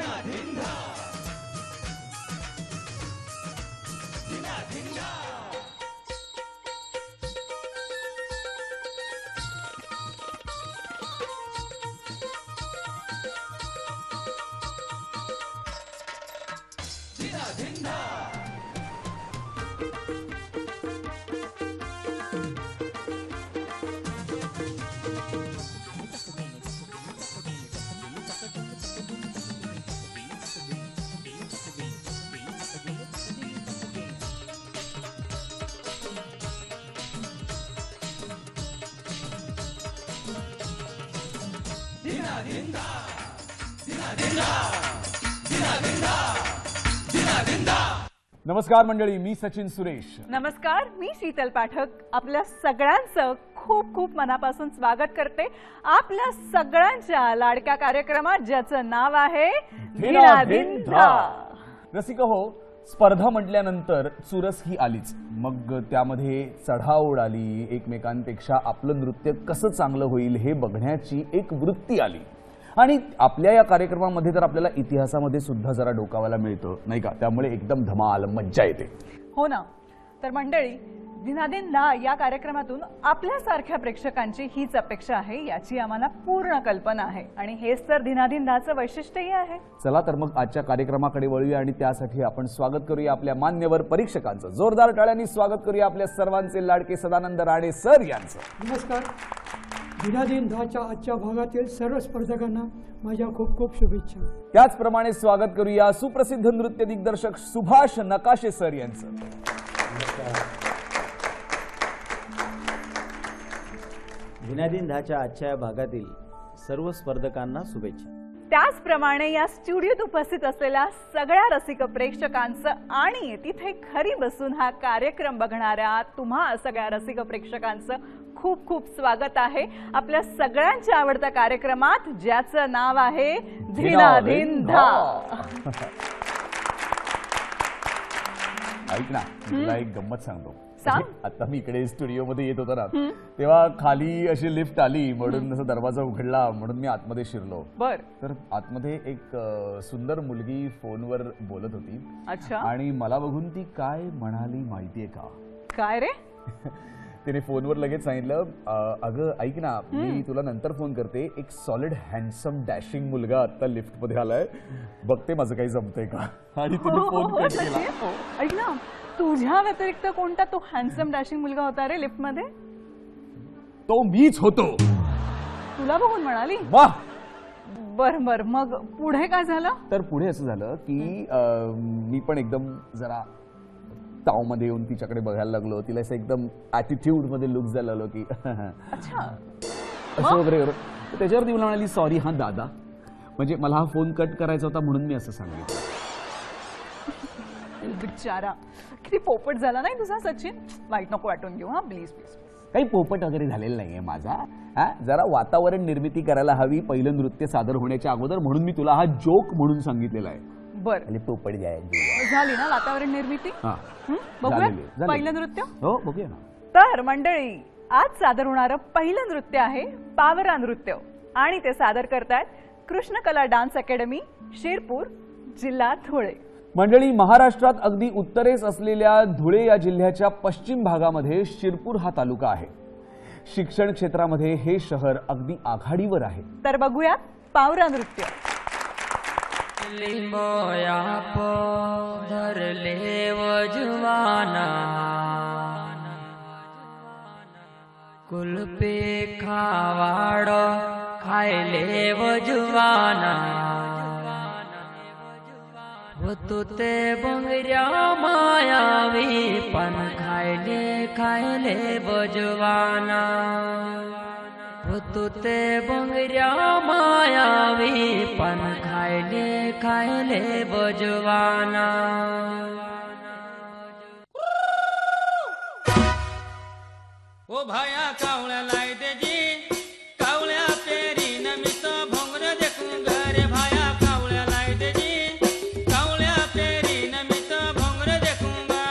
नमस्कार मंडळी, मी सचिन सुरेश. नमस्कार, मी शीतल पाठक. आपल्या सगळ्यांचं खूप खूप मनापासून स्वागत करते आपल्या सगळ्यांच्या लाडक्या कार्यक्रमात, ज्याचं नाव आहे धीनाधिंधा. रसिक हो, स्पर्धा म्हटल्यानंतर चुरस ही आलीच. मग त्यामध्ये चढाओढ आली, एकमेकांपेक्षा आपलं नृत्य कसं चांगलं होईल हे बघण्याची एक वृत्ती आली. आणि आपल्या या कार्यक्रमामध्ये तर आपल्याला इतिहासामध्ये सुद्धा जरा डोकावायला मिळतं, नाही का? त्यामुळे एकदम धमाल मज्जा येते. हो ना. तर मंडळी, धीनाधिंधा या कार्यक्रमातून आपल्यासारख्या प्रेक्षकांची हीच अपेक्षा आहे, याची आम्हाला पूर्ण कल्पना आहे. आणि हेच तर धीनाधिंधाचं वैशिष्ट्यही आहे. चला तर मग आजच्या कार्यक्रमाकडे वळूया आणि त्यासाठी आपण स्वागत करूया आपल्या मान्यवर परीक्षकांचं. जोरदार टाळ्यांनी स्वागत करूया आपल्या सर्वांचे लाडके सदानंद राणे सर यांचं. नमस्कार. धीनाधिंधाच्या आजच्या भागातील सर्व स्पर्धकांना माझ्या खूप खूप शुभेच्छा. त्याचप्रमाणे स्वागत करूया सुप्रसिद्ध नृत्य दिग्दर्शक सुभाष नकाशे सर यांचं. धीनाधिंधाच्या आजच्या भागातील सर्व स्पर्धकांना शुभेच्छा. त्याचप्रमाणे या स्टुडिओत उपस्थित असलेल्या सगळ्या रसिक प्रेक्षकांचं आणि तिथे घरी बसून हा कार्यक्रम बघणाऱ्या तुम्हा सगळ्या रसिक प्रेक्षकांचं खूप खूप स्वागत आहे आपल्या सगळ्यांच्या आवडत्या कार्यक्रमात, ज्याचं नाव आहे धीनाधिंधा. ऐक ना, तुला एक गंमत सांगतो. सांग. आता मी इकडे स्टुडिओमध्ये येत होतो ना, तेव्हा खाली अशी लिफ्ट आली, म्हणून असं दरवाजा उघडला, म्हणून मी आतमध्ये शिरलो. बर. तर आतमध्ये एक सुंदर मुलगी फोनवर बोलत होती. अच्छा. आणि मला बघून ती काय म्हणाली माहितीये का? काय रे? तिने फोनवर लगेच सांगितलं, अगं ऐक ना, मी तुला नंतर फोन करते. एक सॉलिड हँडसम डॅशिंग मुलगा आता लिफ्ट मध्ये आलाय, बघते माझं काही जमतंय का. आणि तिने फोन कट केला. ऐक ना, तुझ्या व्यतिरिक्त कोणता तो हँडसम डॅशिंग मुलगा होता रे लिफ्ट मध्ये? तो मीच होतो. तुला बघून म्हणाली? वाह. बर बर, मग पुढे काय झालं? तर पुढे असं झालं की मी पण एकदम जरा ताव मध्ये येऊन तिच्याकडे बघायला लागलो. तिला असं एकदम ऍटिट्यूड मध्ये लुक जायला लागलो की अच्छा असं वगैरे. त्याच्यावर ती मला म्हणाली, सॉरी हा दादा, म्हणजे मला हा फोन कट करायचा होता म्हणून मी असं सांगितलं. बिचारा, किती पोपट झाला नाही तुझा सचिन. वाईट नको वाटून घेऊ हा, प्लीज प्लीज. काही पोपट वगैरे झालेला नाहीये माझा. जरा वातावरण निर्मिती करायला हवी पहिलं नृत्य सादर होण्याच्या अगोदर, म्हणून मी तुला हा जोक म्हणून सांगितलेला आहे. बर, पोपट झाली ना वातावरण निर्मिती? बघूया पहिलं नृत्य. हो बघूया ना. तर मंडळी, आज सादर होणारं पहिलं नृत्य आहे पावरा नृत्य, आणि ते सादर करतायत कृष्णकला डान्स अकॅडमी, शिरपूर, जिल्हा धुळे. मंडळी, महाराष्ट्रात अगदी उत्तरेस असलेल्या धुळे या जिल्ह्याच्या पश्चिम भागामध्ये शिरपूर हा तालुका आहे. शिक्षण क्षेत्रामध्ये हे शहर अगदी आघाडीवर आहे. तर बघूया पावरा नृत्य. लिंबोया धरले वजवाना, कुलपे खावाड खायले वजवाना, होतो ते बंगऱ्या मायावी पण खायले खायले वजवाना, होतो ते बंगऱ्या मायावी पण खायले खायले बजवाना. ओ भाया कावळ्या लाई देजी, कावळ्या पेरी नमित भोंगर देखून घरे भाया कावळ्या लाई देजी, कावळ्या पेरी नमित भोंगर देखून गा.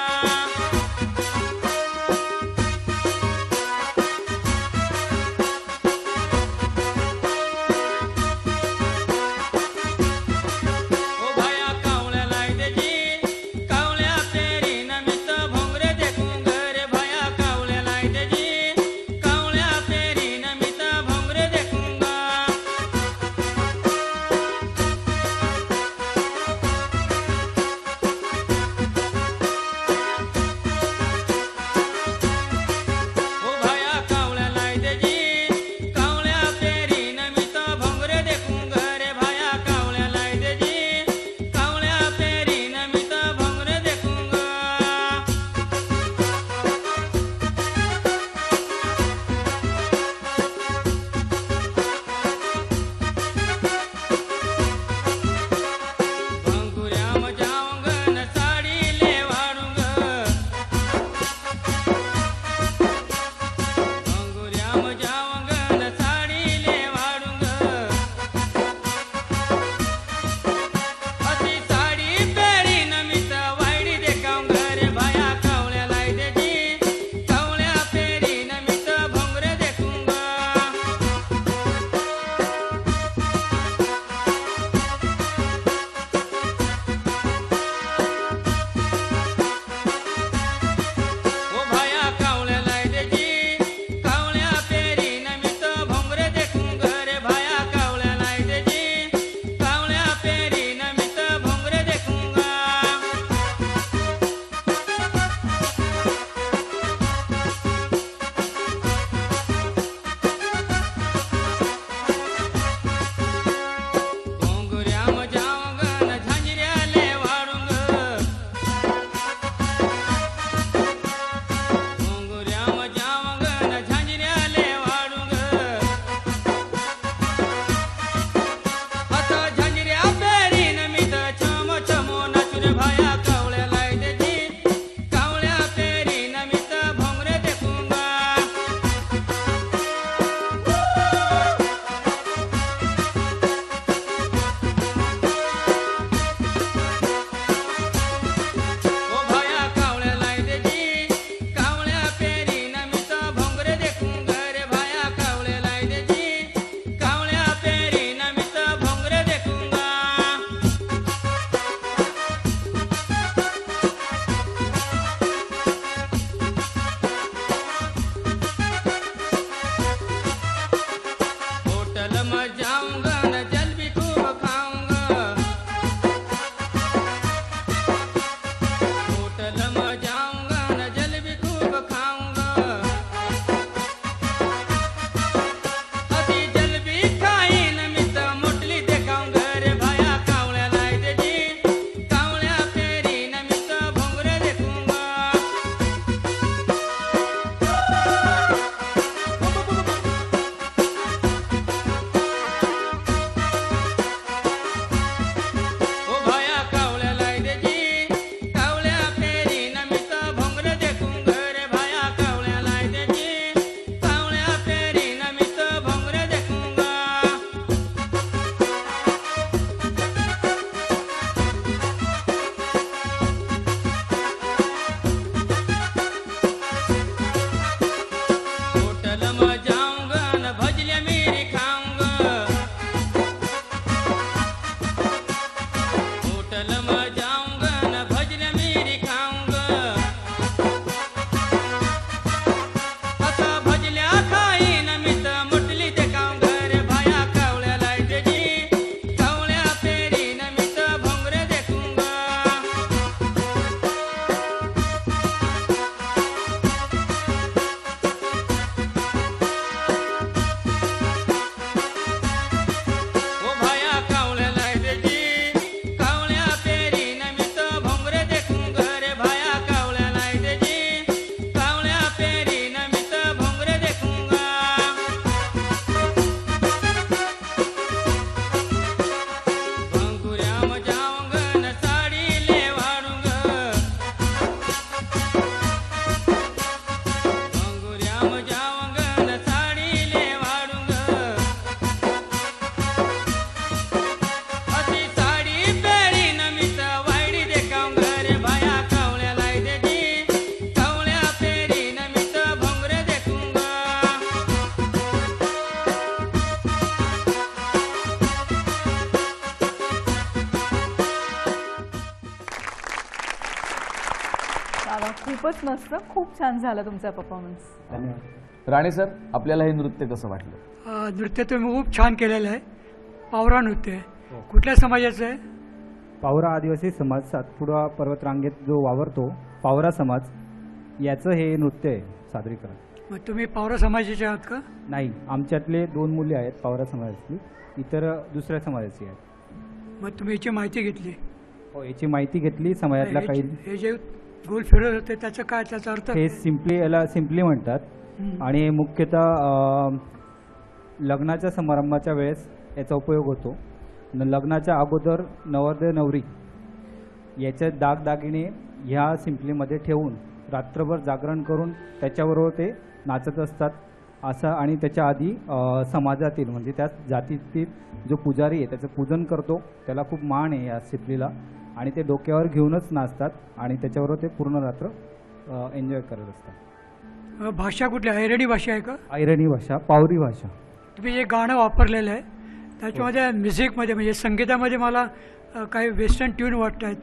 वा खूपच मस्त, खूप छान झाला तुमचा परफॉर्मन्स. धन्यवाद. राणे सर, आपल्याला हे नृत्य कसं वाटलं? नृत्य तुम्ही खूप छान केलेलं आहे. पावरा नृत्य आहे. कुठल्या समाजाचं आहे? पावरा आदिवासी समाज सातपुडा पर्वतरांगेत जो वावरतो पावरा समाज, याचं हे नृत्य आहे सादरीकरण. मग तुम्ही पावरा समाजाचे आहात का? नाही, आमच्यातले 2 मुले आहेत पावरा समाजातली, इतर दुसऱ्या समाजाची आहेत. मग तुम्ही याची माहिती घेतली? हो, याची माहिती घेतली समाजातल्या काही. हे जे गोल फिरत होते त्याचं काय, त्याचा अर्थ? हे याला सिम्पली म्हणतात. आणि मुख्यतः लग्नाच्या समारंभाच्या वेळेस याचा उपयोग होतो. लग्नाच्या अगोदर नवरदेव नवरी याचे दागदागिने ह्या सिम्पलीमध्ये ठेवून रात्रभर जागरण करून त्याच्याबरोबर ते नाचत असतात असं. आणि त्याच्या आधी समाजातील म्हणजे त्या जातीतील जो पुजारी आहे त्याचं पूजन करतो, त्याला खूप मान आहे या सिम्पलीला, आणि ते डोक्यावर घेऊनच नाचतात आणि त्याच्याबरोबर ते पूर्ण रात्र एन्जॉय करत असतात. भाषा कुठली? ऐरणी भाषा आहे का? ऐरणी भाषा, पावरी भाषा. तुम्ही जे गाणं वापरलेलं आहे त्याच्यामध्ये म्युझिकमध्ये म्हणजे संगीतामध्ये मला काही वेस्टर्न ट्यून वाटत आहेत.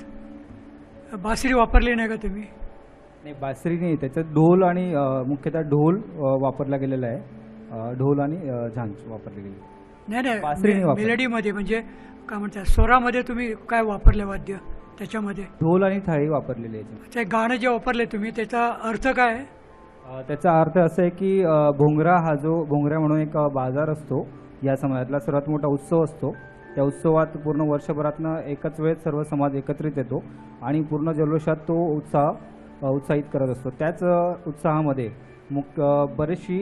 बासरी वापरली नाही का तुम्ही? नाही, बासरी नाही, त्याच्यात ढोल आणि मुख्यतः ढोल वापरला गेलेला आहे. ढोल आणि झांज वापरले गेले. नाही बासरी नाही नाही, वापरली. मेलडीमध्ये म्हणजे काय म्हणतात, स्वरामध्ये तुम्ही काय वापरले वाद्य त्याच्यामध्ये? ढोल आणि थाळी वापरलेली आहे. ते गाणं जे वापरले तुम्ही त्याचा अर्थ काय आहे? त्याचा अर्थ असा आहे की भोंगरा हा जो भोंगरा म्हणून एक बाजार असतो, या समाजातला सर्वात मोठा उत्सव असतो. त्या उत्सवात पूर्ण वर्षभरातनं एकच वेळेस सर्व समाज एकत्रित येतो आणि पूर्ण जल्लोषात तो उत्साहित करत असतो. त्याच उत्साहामध्ये बरीचशी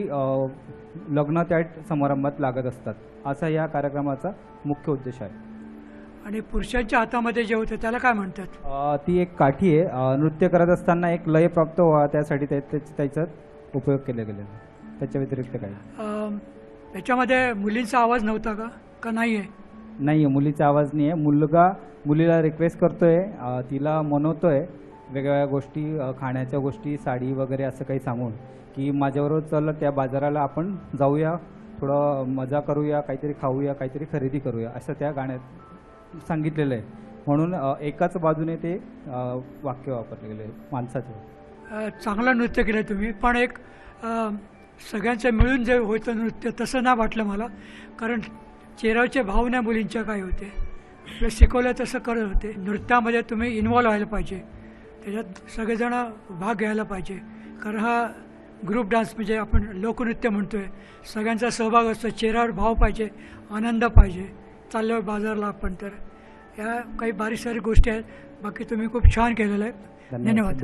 लग्न त्या समारंभात लागत असतात. असा या कार्यक्रमाचा मुख्य उद्देश आहे. आणि पुरुषांच्या हातामध्ये जे होतं त्याला काय म्हणतात? ती एक काठी आहे. नृत्य करत असताना एक लय प्राप्त व्हावा त्यासाठी त्याचा उपयोग केला गेला. त्याच्या व्यतिरिक्त काही त्याच्यामध्ये मुलींचा आवाज नव्हता का नाही आहे? नाही आहे, मुलीचा आवाज नाही आहे. मुलीला रिक्वेस्ट करतोय, तिला मनवतोय वेगवेगळ्या गोष्टी, खाण्याच्या गोष्टी, साडी वगैरे असं काही सांगून की माझ्याबरोबर चल त्या बाजाराला आपण जाऊया, थोडं मजा करूया, काहीतरी खाऊया, काहीतरी खरेदी करूया, असं त्या गाण्यात सांगितलेलं आहे. म्हणून एकाच बाजूने ते वाक्य वापरले गेले माणसाचं. चांगलं नृत्य केलं तुम्ही, पण एक सगळ्यांचं मिळून जे होतं नृत्य तसं नाही वाटलं मला. कारण चेहऱ्याचे भावना मुलींच्या काय होते, आपलं शिकवलं तसं करत होते. नृत्यामध्ये तुम्ही इन्व्हॉल्व व्हायला पाहिजे, त्याच्यात सगळेजण भाग घ्यायला पाहिजे. कारण हा ग्रुप डान्स म्हणजे आपण लोकनृत्य म्हणतो आहे, सगळ्यांचा सहभाग असतो, चेहऱ्यावर भाव पाहिजे, आनंद पाहिजे. चालल्यावर बाजारला आपण तर या काही बारीक सारी गोष्टी आहेत. बाकी तुम्ही खूप छान केलेलं आहे. धन्यवाद.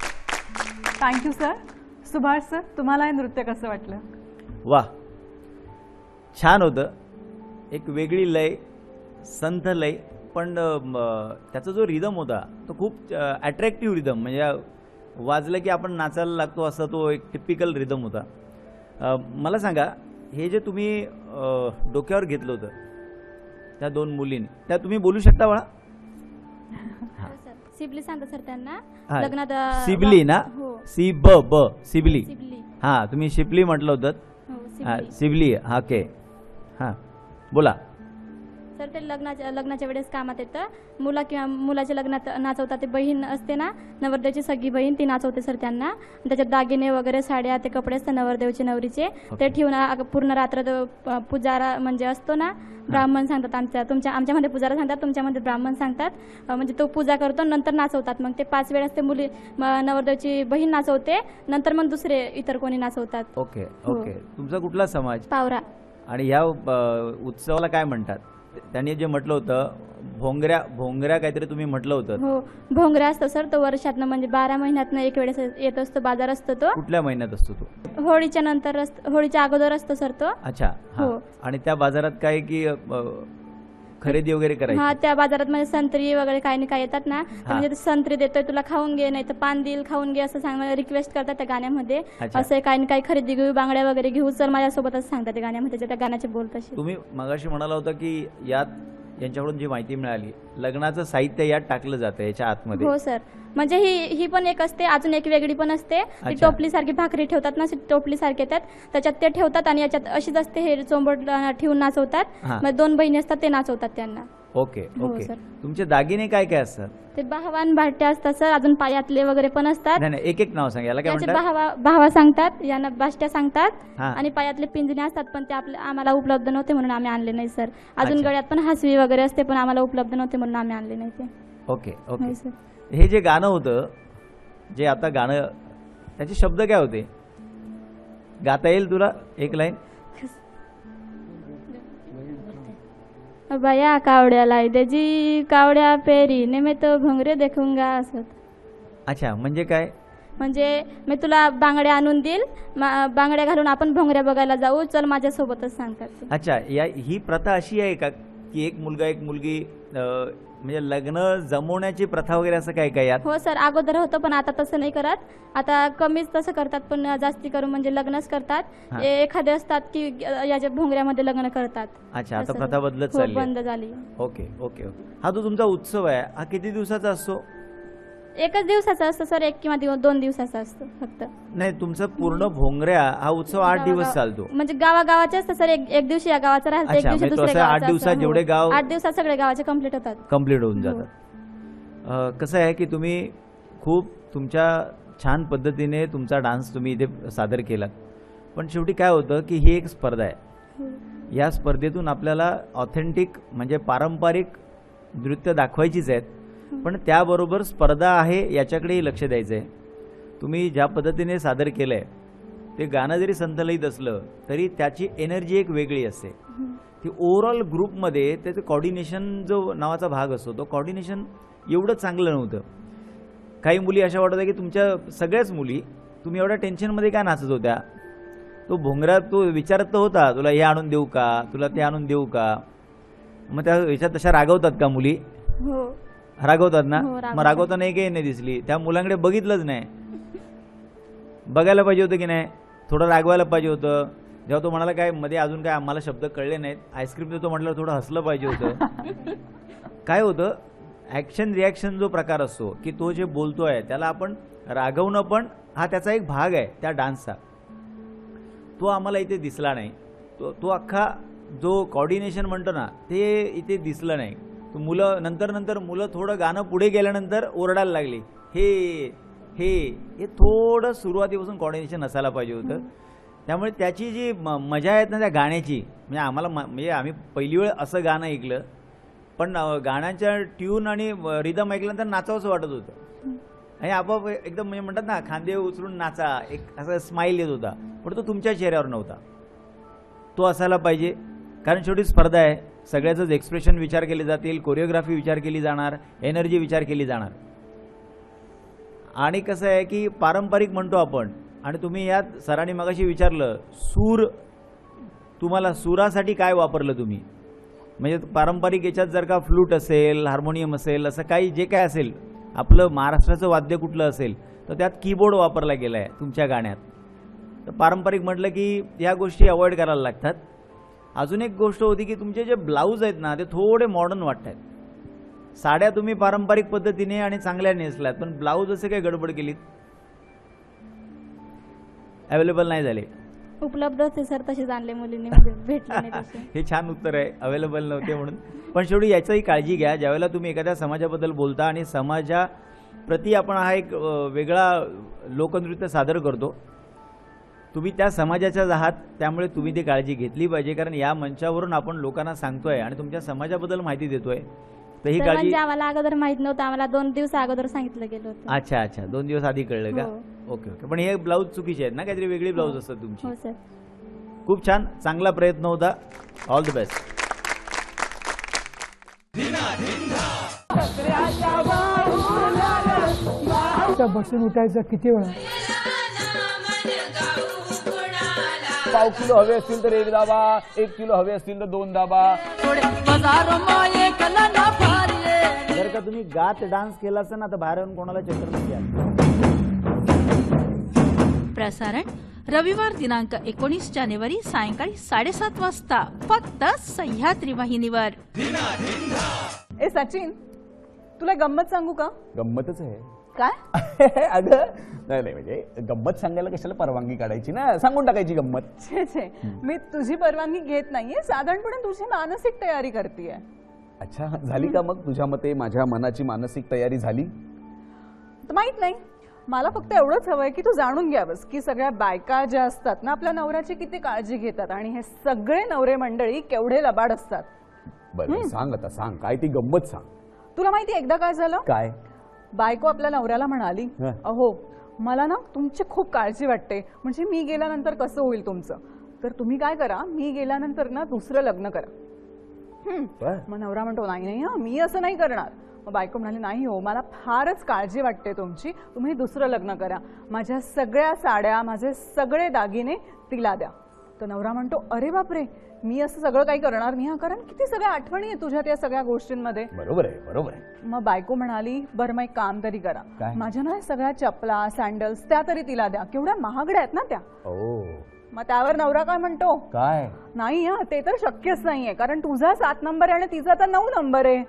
Thank you sir. सुभाष सर, तुम्हाला हे नृत्य कसं वाटलं? वा, छान होतं. एक वेगळी लय, संथ लय, पण त्याचा जो रिदम होता तो खूप अट्रॅक्टिव्ह रिदम, म्हणजे वाजलं की आपण नाचायला लागतो असा तो एक टिपिकल रिदम होता. मला सांगा, हे जे तुम्ही डोक्यावर घेतलं होतं त्या 2 मुलींनी, त्या तुम्ही बोलू शकता बाळा? सिबली सांगता सर त्यांना हा, लग्नात सिबली ना? हो. सिबली. सिबली. हां, तुम्ही शिपली म्हटलं होतं. हो, हां, सिबली. सिबली. हा, ओके. हां, बोला. सर ते लग्नाच्या वेळेस कामात येतं. मुलाच्या लग्नात नाचवतात. ते बहीण असते ना, नवरदेवची सगळी बहीण, ती नाचवते सर त्यांना. त्याच्यात दागिने वगैरे, साड्या, ते कपडे असतात नवरदेवचे नवरीचे, ते ठेवून पूर्ण रात्र पुजारा म्हणजे असतो ना, ब्राह्मण सांगतात. आमच्यामध्ये पुजारा सांगतात, तुमच्यामध्ये ब्राह्मण सांगतात. म्हणजे तो पूजा करतो, नंतर नाचवतात. मग ते 5 वेळेस ते मुली नवरदेवची बहीण नाचवते, नंतर मग दुसरे इतर कोणी नाचवतात. Okay okay. तुमचा कुठला समाज? पावरा. आणि ह्या उत्सवाला काय म्हणतात? त्यांनी जे म्हटलं होतं भोंगऱ्या काहीतरी तुम्ही म्हटलं होतं. हो, भोंगरा असतो सर तो वर्षातनं, म्हणजे 12 महिन्यातनं एक वेळेस येत असतो. बाजार असतो तो. कुठल्या महिन्यात असतो तो? होळीच्या नंतर होळीच्या अगोदर असतो सर तो. अच्छा. हो. आणि त्या बाजारात काय की खरेदी वगैरे करायची? हा, त्या बाजारात म्हणजे संत्री वगैरे काही नाही काय येतात ना, म्हणजे संत्री देतोय तुला, खाऊन घे, नाही तर पान देईल, खाऊन घे, असं सांग रिक्वेस्ट करतात त्या गाण्यामध्ये. असं काही काही खरेदी घेऊ, बांगड्या वगैरे घेऊ, सर माझ्यासोबतच सांगतात त्या गाण्यामध्ये, त्या गाण्याचे बोल तसे. तुम्ही मगाशी म्हणाला होता की यांच्याकडून जी माहिती मिळाली, लग्नाचं साहित्य यात टाकलं जातं याच्या आतमध्ये. हो सर, म्हणजे ही पण एक असते, अजून एक वेगळी पण असते. ती टोपली सारखी भाकरी ठेवतात ना, टोपली सारखी येतात, त्याच्यात ते ठेवतात आणि याच्यात अशीच असते, हे चोंबड ठेवून नाचवतात. मग 2 बहिणी असतात, ते नाचवतात त्यांना. Okay okay. तुमचे दागिने काय काय असतात? ते भावान भाट्टे असतात सर, अजून पायातले वगैरे पण असतात. नाही एक एक नाव सांगा, याला काय त्याचे म्हणतात? भावा सांगतात, यांना बाष्ट्या सांगतात. हा. आणि पायातले पिंजणे असतात, पण ते आम्हाला उपलब्ध नव्हते म्हणून आम्ही आणले नाही सर. अजून अच्छा. गळ्यात पण हसवी वगैरे असते, पण आम्हाला उपलब्ध नव्हते म्हणून आम्ही आणले नाही ते. Okay okay. होय सर. हे जे गाणं होतं, जे आता गाणं, त्याचे शब्द काय होते? गाता येईल तुला एक लाईन? बया कावड्या लाई दे जी, कावड्या पेरीने मी तो भोंगरे देखूंगा असं. अच्छा, म्हणजे काय? म्हणजे मी तुला बांगड्या आणून देईल, बांगड्या घालून आपण भोंगऱ्या बघायला जाऊ, चल माझ्यासोबतच सांगतात ते. अच्छा, ही प्रथा अशी आहे का की एक मुलगा एक मुलगी म्हणजे लग्न जमवण्याची प्रथा वगैरे असं काय काय यात? हो सर, अगोदर होतं पण आता तसं नाही करत. आता कमीच तसं करतात, पण जास्ती करून म्हणजे लग्नच करतात. हा. एखादे असतात की याच्या भोंगऱ्यामध्ये लग्न करतात. अच्छा, आता तसं. प्रथा बदलत हो, चालली आहे. बंद झाली. Okay okay okay. हा जो तुमचा उत्सव आहे, हा किती दिवसाचा असतो? एकच दिवसाचा असतो सर, 1 किंवा 2 दिवसाचा असतो फक्त. नाही, तुमचा पूर्ण भोंगऱ्या हा उत्सव 8 दिवस चालतो. म्हणजे गावागावाचे असतं सर, एक दिवशी या गावाचं राहतं, एक अच्छा, दिवशी म्हणजे दुसऱ्या तसं 8 गावाचं दिवसात असतं. जेवढे गाव- 8 दिवसात सगळे गावाचे कम्प्लीट होतात. कंप्लीट होऊन हो. जातात. कसं आहे की तुम्ही खूप तुमच्या छान पद्धतीने तुमचा डान्स तुम्ही इथे सादर केलात, पण शेवटी काय होतं की ही एक स्पर्धा आहे. हो. या स्पर्धेतून आपल्याला ऑथेंटिक म्हणजे पारंपरिक नृत्य दाखवायचीच आहेत, पण त्याबरोबर स्पर्धा आहे याच्याकडेही लक्ष द्यायचं आहे. तुम्ही ज्या पद्धतीने सादर केलं आहे, ते गाणं जरी संथलयीत असलं तरी त्याची एनर्जी एक वेगळी असते. ती ओव्हरऑल ग्रुपमध्ये त्याचं कॉर्डिनेशन जो नावाचा भाग असतो, तो कॉर्डिनेशन एवढं चांगलं नव्हतं. काही मुली अशा वाटत की तुमच्या सगळ्याच मुली तुम्ही एवढ्या टेन्शनमध्ये काय नाचत होत्या? तो भोंगरा तो विचारत तर होता, तुला हे आणून देऊ का, तुला ते आणून देऊ का? मग त्या ह्याच्यात तशा रागवतात का मुली? हो. रागवतात ना? हो, रागवतात. मग रागवताना एकही नाही दिसली, त्या मुलांकडे बघितलंच नाही. बघायला पाहिजे होतं की नाही? थोडं रागवायला पाहिजे होतं. जेव्हा तो म्हणाला काय मध्ये अजून काय आम्हाला शब्द कळले नाहीत, आईस्क्रीम देतो म्हटलं, थोडं हसलं पाहिजे होतं. काय होतं, ॲक्शन रिॲक्शन जो प्रकार असतो की तो जे बोलतोय त्याला आपण रागवणं पण हा त्याचा एक भाग आहे त्या डान्सचा, तो आम्हाला इथे दिसला नाही. तो अख्खा जो कॉर्डिनेशन म्हणतो ना, ते इथे दिसलं नाही. तो मुलं नंतर मुलं थोडं गाणं पुढे गेल्यानंतर ओरडायला लागली, हे हे हे थोडं सुरुवातीपासून कॉर्डिनेशन असायला पाहिजे होतं. त्यामुळे त्याची जी मजा आहे ना त्या गाण्याची, म्हणजे आम्हाला म्हणजे आम्ही पहिली वेळ असं गाणं ऐकलं, पण गाण्याच्या ट्यून आणि रिदम ऐकल्यानंतर नाचावंसं वाटत होतं. आणि आपोआप एकदम म्हणजे म्हणतात ना, खांदे उचलून नाचा, एक असा स्माईल येत होता, पण तो तुमच्या चेहऱ्यावर नव्हता. तो असायला पाहिजे, कारण शेवटी स्पर्धा आहे. सगळ्याचंच एक्सप्रेशन विचार केले जातील, कोरिओग्राफी विचार केली जाणार, एनर्जी विचार केली जाणार. आणि कसं आहे की पारंपरिक म्हणतो आपण, आणि तुम्ही यात सरांनी मगाशी विचारलं, सूर, तुम्हाला सुरासाठी काय वापरलं तुम्ही? म्हणजे पारंपरिक याच्यात जर का फ्लूट असेल, हार्मोनियम असेल, असं काही जे काय असेल, आपलं महाराष्ट्राचं वाद्य कुठलं असेल, तर त्यात कीबोर्ड वापरला गेला आहे तुमच्या गाण्यात. तर पारंपरिक म्हटलं की या गोष्टी अवॉइड करायला लागतात. अजून एक गोष्ट होती की तुमचे जे ब्लाऊज आहेत ना, ते थोडे मॉडर्न वाटत आहेत. साड्या तुम्ही पारंपरिक पद्धतीने आणि चांगल्या नेसल्यात, पण ब्लाऊज असे काही गडबड केलीत, अवेलेबल नाही झाले. उपलब्ध होते सर, तसेच आणले मुलींनी, म्हणजे भेटले नाही तसे. हे छान उत्तर आहे, अवेलेबल नव्हते म्हणून. पण शेवटी याचाही काळजी घ्या, ज्यावेळेला तुम्ही एखाद्या समाजाबद्दल बोलता आणि समाजाप्रती आपण हा एक वेगळा लोकनृत्य सादर करतो, तुम्ही त्या समाजाच्याच आहात, त्यामुळे तुम्ही ती काळजी घेतली पाहिजे. कारण या मंचावरून आपण लोकांना सांगतोय आणि तुमच्या समाजाबद्दल माहिती देतोय, तर ही सर, काळजी. म्हणजे आम्हाला अगोदर माहित नव्हतं, आम्हाला 2 दिवस अगोदर सांगितलं गेलं होतं. अच्छा अच्छा, 2 दिवस आधी कळलं का? हो. Okay okay. पण हे ब्लाऊज चुकीचे आहेत ना, काहीतरी वेगळी ब्लाऊज असतात तुमची. हो सर. खूप छान, चांगला प्रयत्न होता. All the best. बसून उठायचं किती वेळा? पाव किलो हवे असतील तर 1 दाबा, 1 किलो हवे असतील तर 2 दाबा. जर का तुम्ही गात डान्स केला असेल ना, तर बाहेर येऊन कोणाला चक्कर नाही आली. प्रसारण रविवार दिनांक 19 जानेवारी सायंकाळी 7:30 वाजता फक्त सह्याद्री वाहिनीवर. ए सचिन, तुला गंमत सांगू का? गंमतच आहे. काय? अगं नाही म्हणजे गंमत सांगायला कशाला परवानगी काढायची ना, सांगून टाकायची गंमत. छे छे, मी तुझी परवानगी घेत नाहीये, साधारणपणे तुझी मानसिक तयारी करतेय. अच्छा, झाली का मग तुझ्या मते माझ्या मनाची मानसिक तयारी झाली? तर माहित नाही, मला फक्त एवढंच हवंय की तू जाणून घ्यावंस की सगळ्या बायका ज्या असतात ना आपल्या नवऱ्याची किती काळजी घेतात आणि हे सगळे नवरे मंडळी केवढे लबाड असतात. बरं सांग, आता सांग काय ती गंमत सांग. तुला माहिती एकदा काय झालं? काय? बायको आपल्या नवऱ्याला म्हणाली, हं. अहो मला ना तुमची खूप काळजी वाटते, म्हणजे मी गेल्यानंतर कसं होईल तुमचं, तर तुम्ही काय करा, मी गेल्यानंतर ना दुसरं लग्न करा. बरं. मग नवरा म्हणतो नाही नाही हं, मी असं नाही करणार. मग बायको म्हणाली नाही हो, मला फारच काळजी वाटते तुमची, तुम्ही दुसरं लग्न करा, माझ्या सगळ्या साड्या माझे सगळे दागिने तिला द्या. तर नवरा म्हणतो अरे बापरे, मी असं सगळं काही करणार नाही, कारण किती सगळ्या आठवणी आहे तुझ्या त्या सगळ्या गोष्टींमध्ये. बरोबर आहे, बरोबर आहे. मग बायको म्हणाली बरं मग एक काम तरी करा, काय? माझ्या ना सगळ्या चपला सँडल्स त्या तरी तिला द्या, केवढ्या महागड्या आहेत ना त्या. ओ, मग त्यावर नवरा काय म्हणतो, काय? नाही हा, ते तर शक्यच नाहीये, कारण तुझा 7 नंबर आहे आणि तिचा तर 9 नंबर आहे.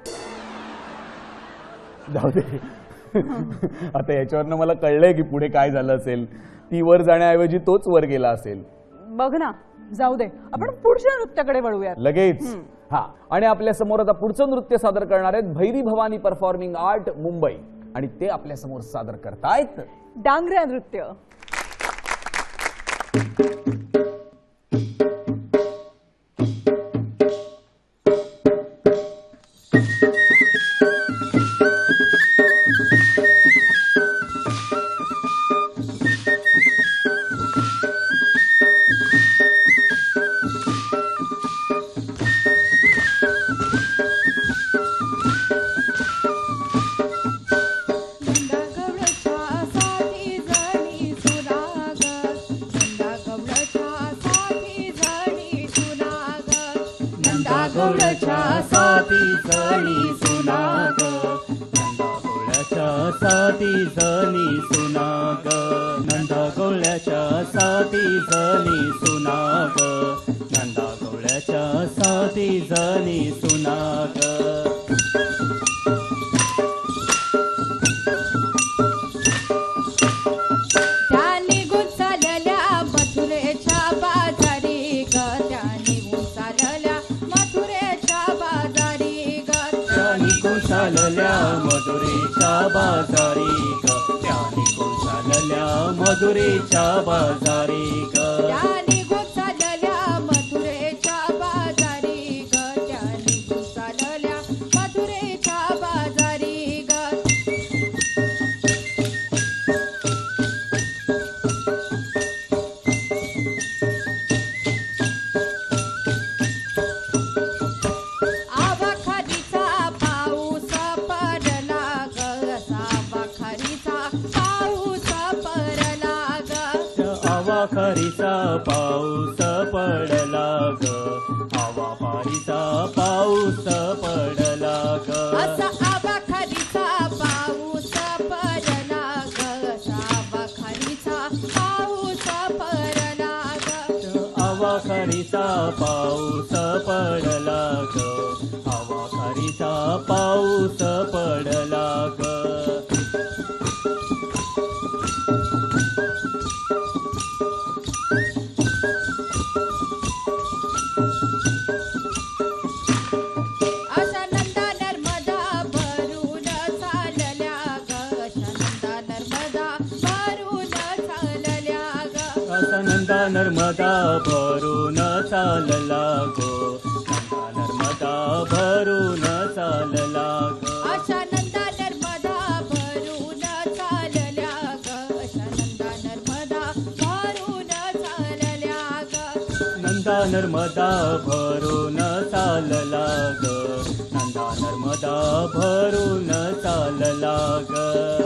जाऊ दे. आता याच्यावरनं मला कळलंय की पुढे काय झालं असेल. ती वर जाण्याऐवजी तोच वर गेला असेल. बघ ना, जाऊ दे, आपण पुढच्या नृत्याकडे वळूयात लगेच. हा, आणि आपल्या समोर आता पुढचं नृत्य सादर करणार आहेत भैरी भवानी परफॉर्मिंग आर्ट मुंबई, आणि ते आपल्या समोर सादर करतायत डांगऱ्या नृत्य. गवळ्याच्या साथी जणी सुनाग, नंदा गवळ्याच्या साथी जणी सुनाग, नंदा गवळ्याच्या साथी जणी सुनाग, नंदा गवळ्याच्या साथी जणी सुनाग. चालल्या मधुरेच्या बाजारी ग, त्याने कोण चालल्या मधुरेच्या बाजारी ग, त्याने कोण चालल्या मधुरेच्या बाजारी ग, त्याने कोण चालल्या मधुरेच्या बाजारी ग. खरीचा पाऊस पडला ग, आवा पारीचा पाऊस पडला ग, असा आवा खरीचा पाऊस पडला ग, आवा खरीचा पाऊस पडला ग, आवा खरीचा पाऊस पडला ग, आवा खरीचा पाऊस पडला ग. नंदा नर्मदा भरून चालला गो, नंदा नर्मदा भरून चालला गो, अशा नंदा नर्मदा भरून चालल्या ग, अशा नंदा नर्मदा भरून चालल्या ग, नंदा नर्मदा भरून चालला ग, नंदा नर्मदा भरून चालला ग.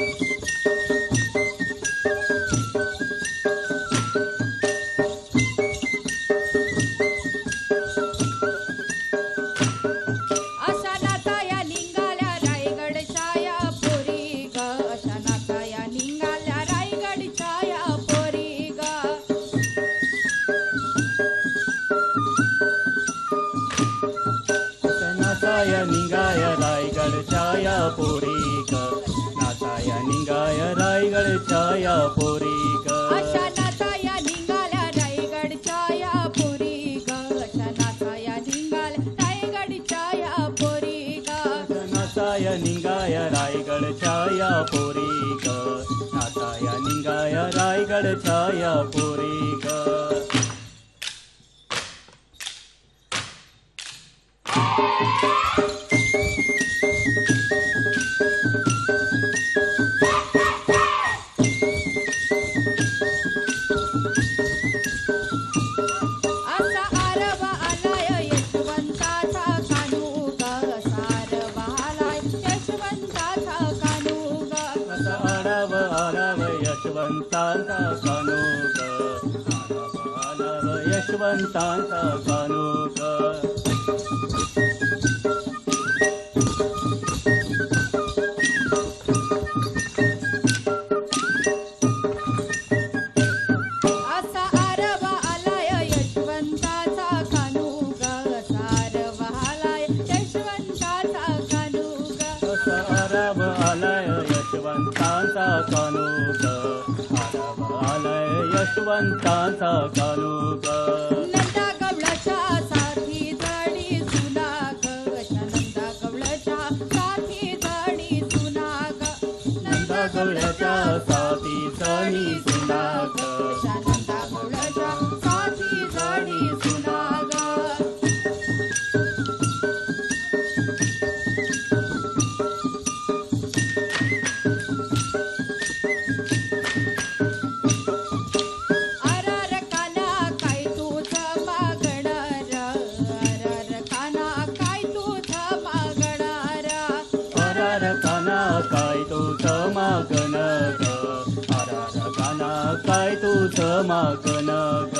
नाचाया निघाया रायगडच्या या पोरी ग, नाचाया निघाया रायगडच्या या पोरी ग, अशा नाचाया निघाल्या रायगडच्या या पोरी ग, अशा नाचाया निघाल्या रायगडच्या या पोरी. नाचाया निंगाय रायगडच्या या पोरी ग नाचाया निंगाय रायगडच्या या पोरी ग यशवंतांचा कानूक यशवंतांचा कानूक असा आरवा आलाय यशवंताचा कानूक सारवा आलाय यशवंताचा कानूक असा आरव आलाय यशवंतांचा कानूक यशवंतांचा कानूक नंदा कवळाच्या साथी जडी सुनाग नंदा कवळाच्या साथी जडी सुनाग नंदा कवळ्याच्या साथी जणी सुनाग नंदा कवळाच्या साथी जडी सुनाग काय तुझं मागण ग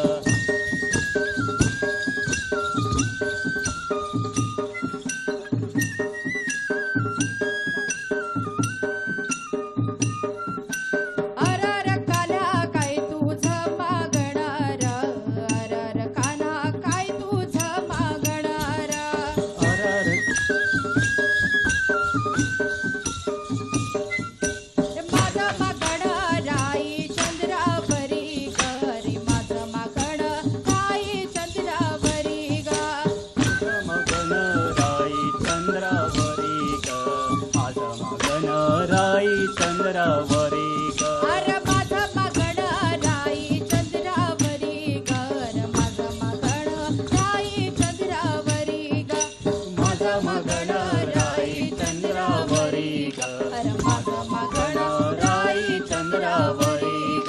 अरर काना काय तुझं मागणार अरर काना काय तुझं मागणार अरर माझं मागण राई चंद्रावरी गरी माझं मागण राई चंद्रावरी ग मगन राई चंद्रावरी ग माझं मगन राई चंद्रावरी ग अरे माझं मागण राई चंद्रावरी गर माझं मागण राई चंद्रावरी ग माझं मगन राई चंद्रावरी ग अरे माझं मागण राई चंद्रावरी ग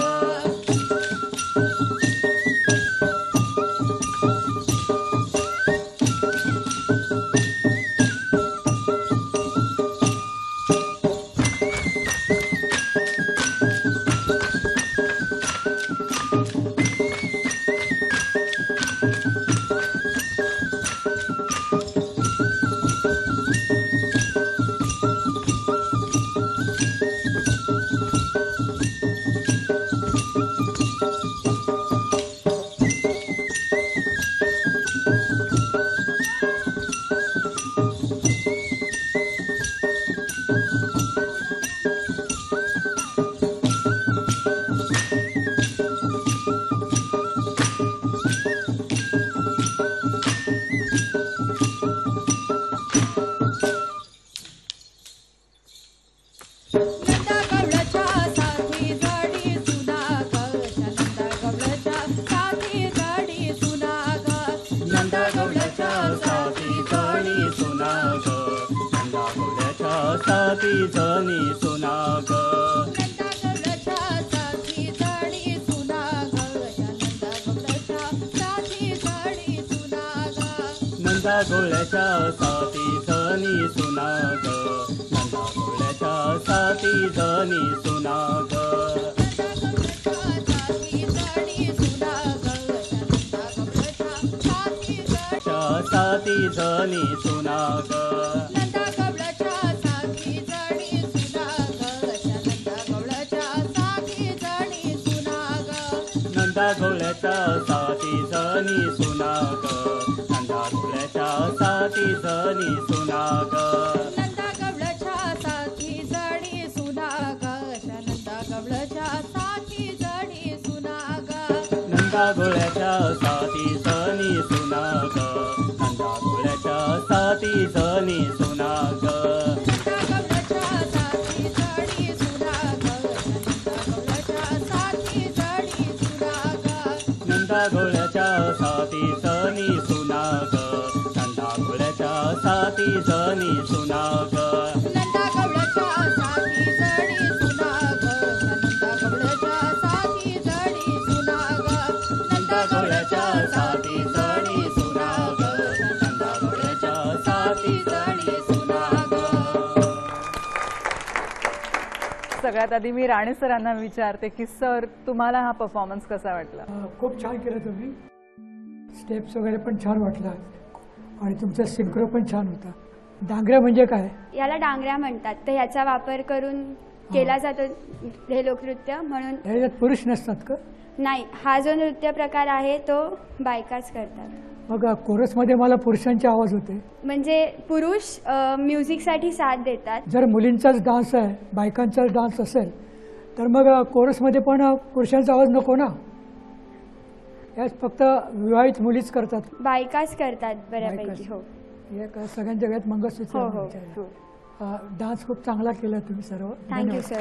नंदा कवळाच्या साथी जडी सुनाग नंदा कवळाच्या साथी जडी सुनाग नंदा गवळ्याच्या साथी जणी सुनाग नंदा गवळ्याच्या साथी जणी सुनाग नंदा कवळाच्या साथी जडी सुनाग नंदा कवळाच्या साथी जडी सुनाग नंदा गवळ्याच्या साथी जणी सुनाग नंदा गवळ्याच्या साथी जणी सुनाग साथी जणी सुनाग नंदा कवळाच्या साथी जडी सुनाग नंदा कवळाच्या साथी जडी सुनाग नंदा गवळ्याच्या साथी जणी सुनाग नंदा गवळ्याच्या साथी जणी सुनाग नंदा कवळाच्या साथी जडी सुनाग नंदा कवळाच्या साथी जडी सुनाग नंदा गवळ्याच्या साथी जणी सुनाग नंदा गवळ्याच्या साथी जणी सुनाग साथी जणी सुना ग नंदा गवळ्याच्या साथी जणी सुना ग नंदा गवळ्याच्या साथी जणी सुना ग नंदा गवळ्याच्या साथी जणी सुना ग नंदा गवळ्याच्या साथी जणी सुना ग. सगळ्यात आधी मी राणे सरांना विचारते की सर तुम्हाला हा परफॉर्मन्स कसा वाटला? खूप छान केलं तुम्ही. स्टेप्स वगैरे पण छान वाटला आणि तुमचा सिंक्रो पण छान होता. डांगऱ्या म्हणजे काय? याला डांगऱ्या म्हणतात. तर ह्याचा वापर करून केला जातो हे लोकनृत्य म्हणून. ह्याच्यात पुरुष नसतात का? नाही, हा जो नृत्य प्रकार आहे तो बायकाच करतात. मग कोरसमध्ये मला पुरुषांचे आवाज होते. म्हणजे पुरुष म्युझिकसाठी साथ देतात. जर मुलींचाच डान्स आहे, बायकांचाच डान्स असेल तर मग कोरसमध्ये पण पुरुषांचा आवाज नको ना. यात फक्त विवाहित मुलीच करतात. बायकाच करतात बऱ्यापैकी. बायकाच. हो एक सगळ्यांच्या गळ्यात मंगळसूत्र हो हो विचारलं. डान्स खूप चांगला केला तुम्ही सर्व. Thank you sir.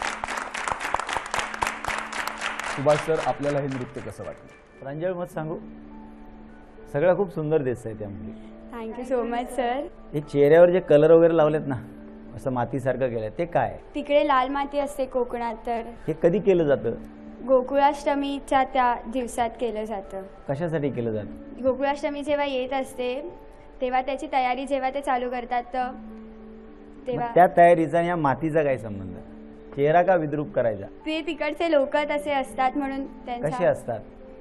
सुभाष सर, आपल्याला हे नृत्य कसं वाटलं? प्रांजळ मत सांगू, सगळं खूप सुंदर दिसतंय त्यामध्ये. Thank you so much sir. हे चेहऱ्यावर जे कलर वगैरे लावलेत ना, असं मातीसारखं केलंय, ते काय? तिकडे लाल माती असते कोकणात. तर हे कधी केलं जातं? गोकुळाष्टमीच्या त्या दिवसात केलं जातं. कशासाठी केलं जातं? गोकुळाष्टमी जेव्हा येत असते तेव्हा त्याची तयारी जेव्हा ते चालू करतात तर तेव्हा मग त्या तयारीचा आणि या मातीचा काय संबंध? चेहरा का विद्रूप करायचा? ते तिकडचे लोक तसे असतात म्हणून कसे त्यांच्या असतात?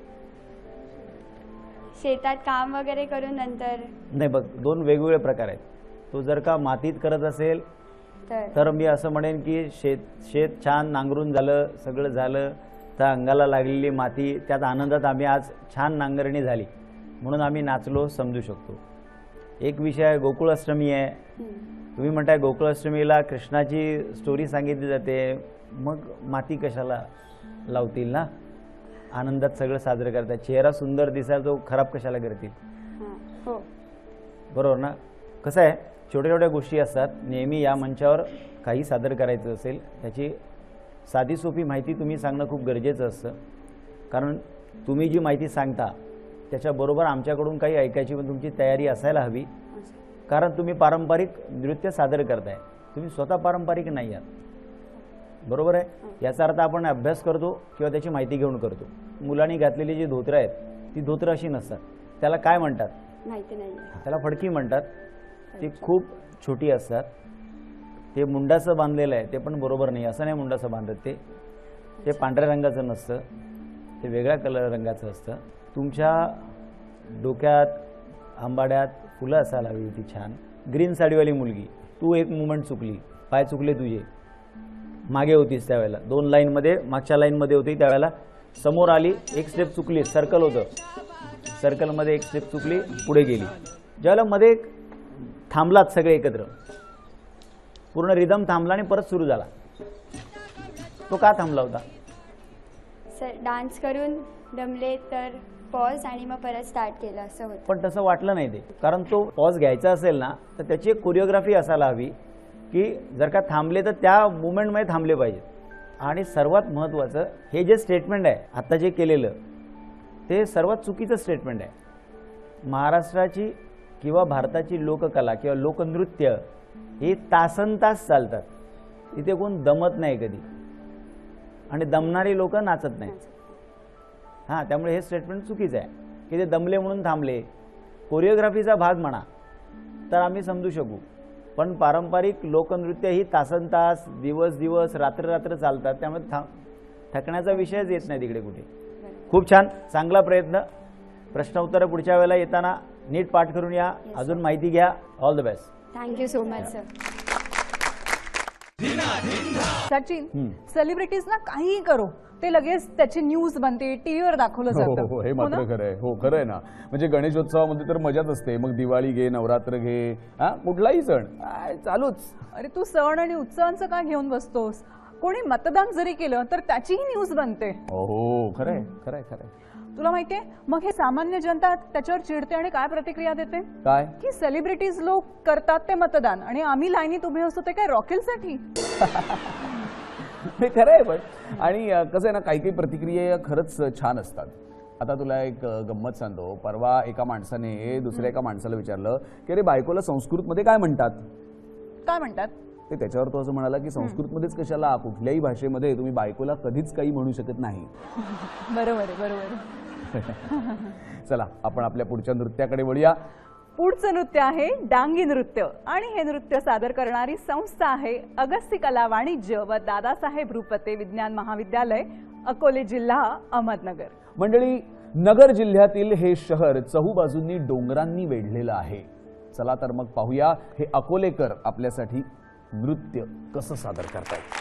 शेतात काम वगैरे करून नंतर नाही बघ, दोन वेगवेगळे प्रकार आहेत. तो जर का मातीत करत असेल तर मी असं म्हणेन की शेत छान नांगरून झालं, सगळं झालं, त्या अंगाला लागलेली माती, त्यात आनंदात आम्ही आज छान नांगरणी झाली म्हणून आम्ही नाचलो, समजू शकतो. एक विषय आहे गोकुळाष्टमी आहे. तुम्ही म्हणताय गोकुळाष्टमीला कृष्णाची स्टोरी सांगितली जाते, मग माती कशाला लावतील ना? आनंदात सगळं साजरं करतात. चेहरा सुंदर दिसायला तो खराब कशाला करतील? हो बरोबर ना? कसं आहे, छोट्या छोट्या गोष्टी असतात. नेहमी या मंचावर काही सादर करायचं असेल त्याची साधी सोपी माहिती तुम्ही सांगणं खूप गरजेचं असतं. कारण तुम्ही जी माहिती सांगता त्याच्याबरोबर आमच्याकडून काही ऐकायची पण तुमची तयारी असायला हवी. कारण तुम्ही पारंपरिक नृत्य सादर करताय, तुम्ही स्वतः पारंपरिक नाही आहात. बरोबर आहे? याचा अर्थ आपण अभ्यास करतो किंवा त्याची माहिती घेऊन करतो. मुलांनी घातलेली जी धोतरं आहेत ती धोतरं अशी नसतात. त्याला काय म्हणतात? माहिती नाही. त्याला फडकी म्हणतात. ती खूप छोटी असतात. ते मुंडाचं बांधलेलं आहे ते पण बरोबर नाही. असं नाही मुंडाचं बांधत, ते पांढऱ्या रंगाचं नसतं, ते वेगळ्या कलर रंगाचं असतं. तुमच्या डोक्यात आंबाड्यात फुलं असायला हवी होती छान. ग्रीन साडीवाली मुलगी, तू एक मुवमेंट चुकली, पाय चुकले तुझे. मागे होतीस त्यावेळेला, 2 लाईनमध्ये, मागच्या लाईनमध्ये होती त्यावेळेला. समोर आली, एक स्टेप चुकली, सर्कल होतं, सर्कलमध्ये एक स्टेप चुकली, पुढे गेली. ज्यावेळेला मध्ये थांबलात सगळे एकत्र, पूर्ण रिदम थांबला आणि परत सुरू झाला. तो का थांबला होता? सर डान्स करून दमले तर पॉज आणि मग परत स्टार्ट केलं असं होतं. पण तसं वाटलं नाही ते. कारण तो पॉज घ्यायचा असेल ना तर त्याची एक कोरिओग्राफी असायला हवी की जर का थांबले तर त्या मुवमेंटमध्ये थांबले पाहिजेत. आणि सर्वात महत्त्वाचं, हे जे स्टेटमेंट आहे आत्ता जे केलेलं ते सर्वात चुकीचं स्टेटमेंट आहे. महाराष्ट्राची किंवा भारताची लोककला किंवा लोकनृत्य हे तासनतास चालतात. तिथे कोण दमत नाही कधी, आणि दमणारी लोक नाचत नाहीत. हां, त्यामुळे हे स्टेटमेंट चुकीचं आहे की ते दमले म्हणून थांबले. कोरिओग्राफीचा भाग म्हणा तर आम्ही समजू शकू, पण पारंपरिक लोकनृत्य ही तासनतास, दिवस दिवस, रात्र रात्र चालतात. त्यामुळे थकण्याचा विषयच येत नाही तिकडे कुठे. खूप छान, चांगला प्रयत्न. प्रश्न उत्तरं पुढच्या वेळेला येताना नीट पाठ करून या, अजून माहिती घ्या. All the best. Thank you so much sir. Sachin, celebrities ना काहीही करो ते लगेच त्याची न्यूज बनते, टीव्हीवर दाखवलं जातं. हो, हे मात्र खरं आहे. हो, खरं आहे ना. म्हणजे गणेशोत्सवामध्ये तर मजाच असते. मग दिवाळी घे, नवरात्र घे, कुठलाही सण चालूच. अरे तू सण आणि उत्सवांचं का घेऊन बसतोस? कोणी मतदान जरी केलं तर त्याचीही न्यूज बनते. हो, खरं आहे, खरं आहे, खरं आहे. तुला माहितीये, मग हे सामान्य जनता त्याच्यावर चिडते आणि काय प्रतिक्रिया देते? काय? की सेलिब्रिटीज लोक करतात ते मतदान आणि आम्ही लाईनीत उभे असतो ते काय रॉकेलसाठी? हे खरं आहे. पण आणि कसं आहे ना, काही काही प्रतिक्रिया खरंच छान असतात. आता तुला एक गंमत सांगतो. परवा एका माणसाने दुसऱ्या एका माणसाला विचारलं की अरे बायकोला संस्कृतमध्ये काय म्हणतात. काय म्हणतात ते त्याच्यावर तो असं म्हणाला की संस्कृतमध्येच कशाला, कुठल्याही भाषेमध्ये तुम्ही बायकोला कधीच काही म्हणू शकत नाही. बरोबर आहे, बरोबर आहे. चला आपण आपल्या पुढच्या नृत्याकडे वळूया. पुढचं नृत्य आहे डांगी नृत्य आणि हे नृत्य सादर करणारी संस्था आहे अगस्ती कला वाणिज्य व दादासाहेब रुपते विज्ञान महाविद्यालय, अकोले जिल्हा, अहमदनगर. मंडळी, नगर जिल्ह्यातील हे शहर चहूबाजूंनी डोंगरांनी वेढलेलं आहे. चला तर मग पाहूया हे अकोलेकर आपल्यासाठी नृत्य कसं सादर करतायत.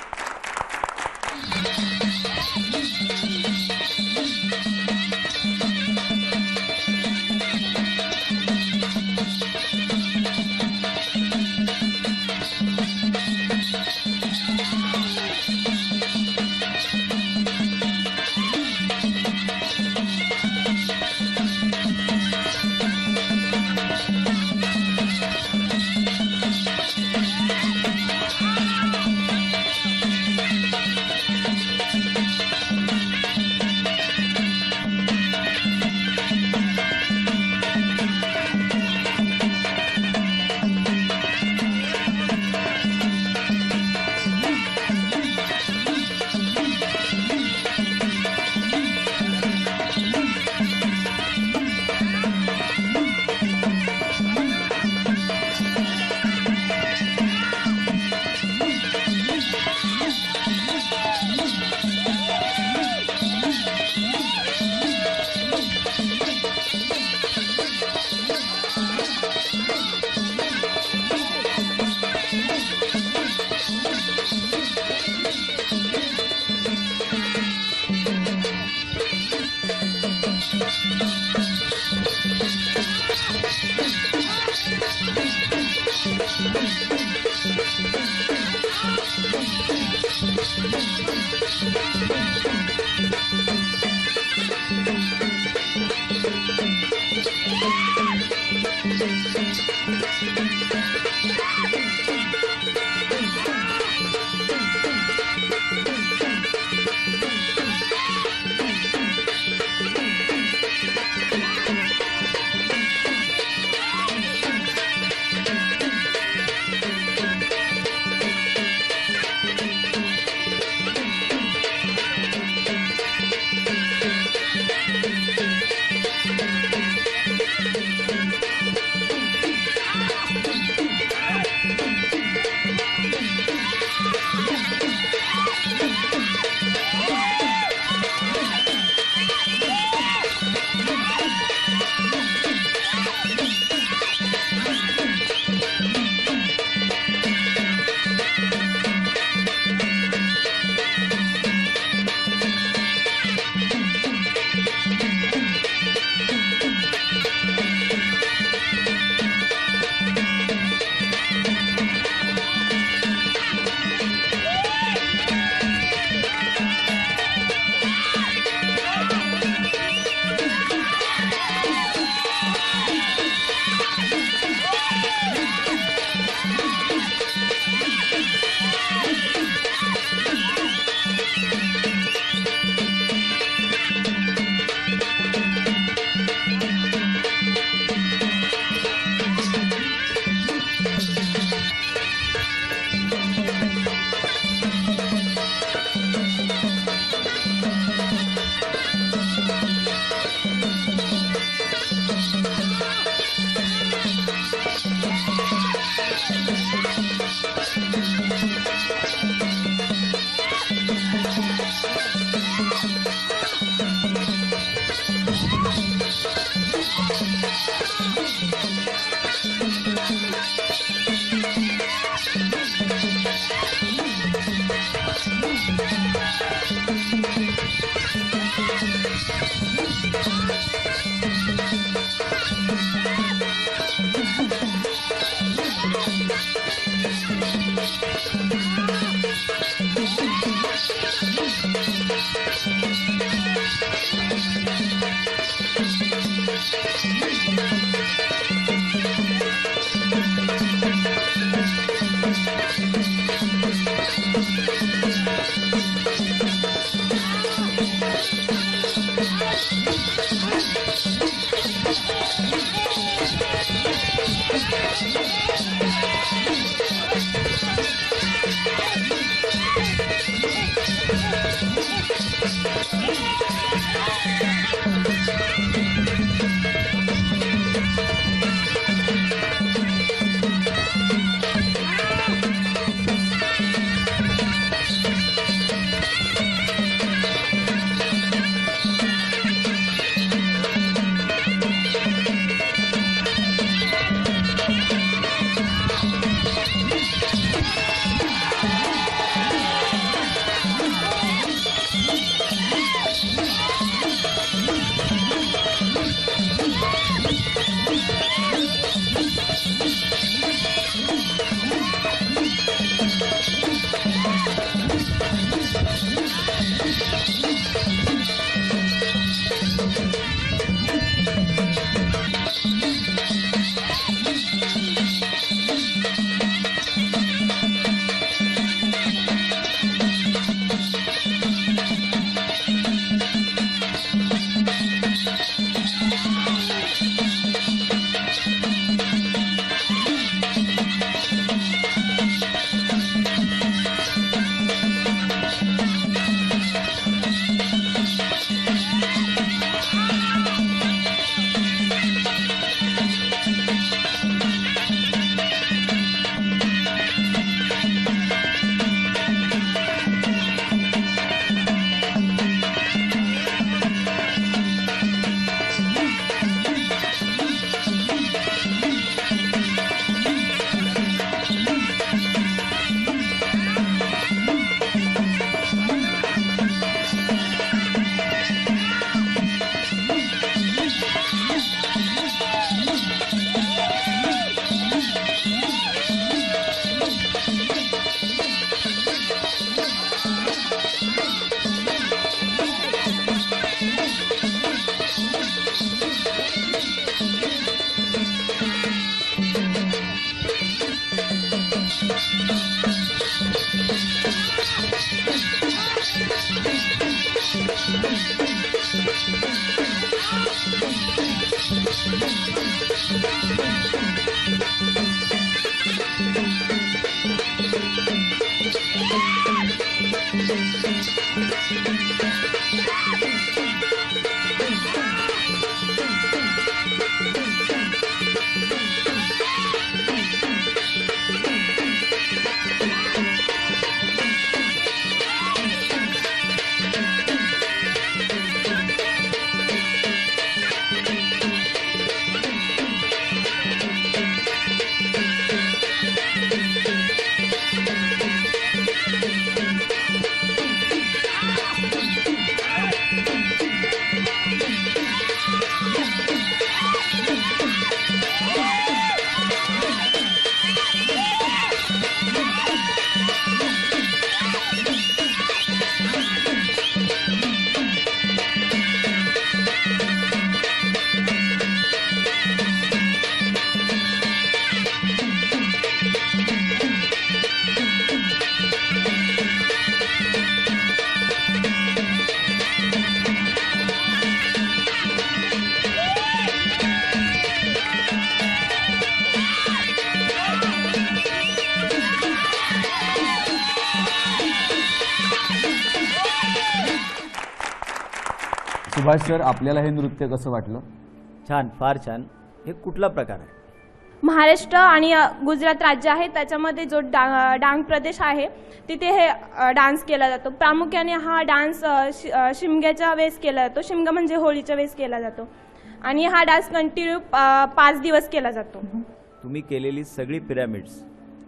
सुभाष सर, आपल्याला हे नृत्य कसं वाटलं? छान, फार छान. हे कुठला प्रकार आहे? महाराष्ट्र आणि गुजरात राज्य आहे, त्याच्यामध्ये जो डांग प्रदेश आहे तिथे हे डान्स केला जातो. प्रामुख्याने हा डान्स शिमग्याच्या वेळेस केला जातो. शिमगा म्हणजे होळीच्या वेळेस केला जातो आणि हा डान्स कंटिन्यू 5 दिवस केला जातो. तुम्ही केलेली सगळी पिरॅमिड्स,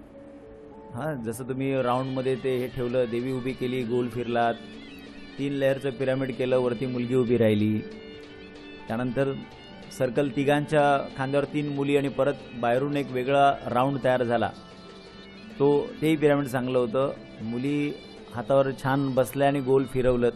हां, जसं तुम्ही राऊंडमध्ये ते हे ठेवलं, देवी उभी केली, गोल फिरलात, 3 लेअरचं पिरॅमिड केलं, वरती मुलगी उभी राहिली, त्यानंतर सर्कल तिघांच्या खांद्यावर 3 मुली आणि परत बाहेरून एक वेगळा राऊंड तयार झाला, तेही पिरॅमिड चांगलं होतं. मुली हातावर छान बसल्या आणि गोल फिरवलं.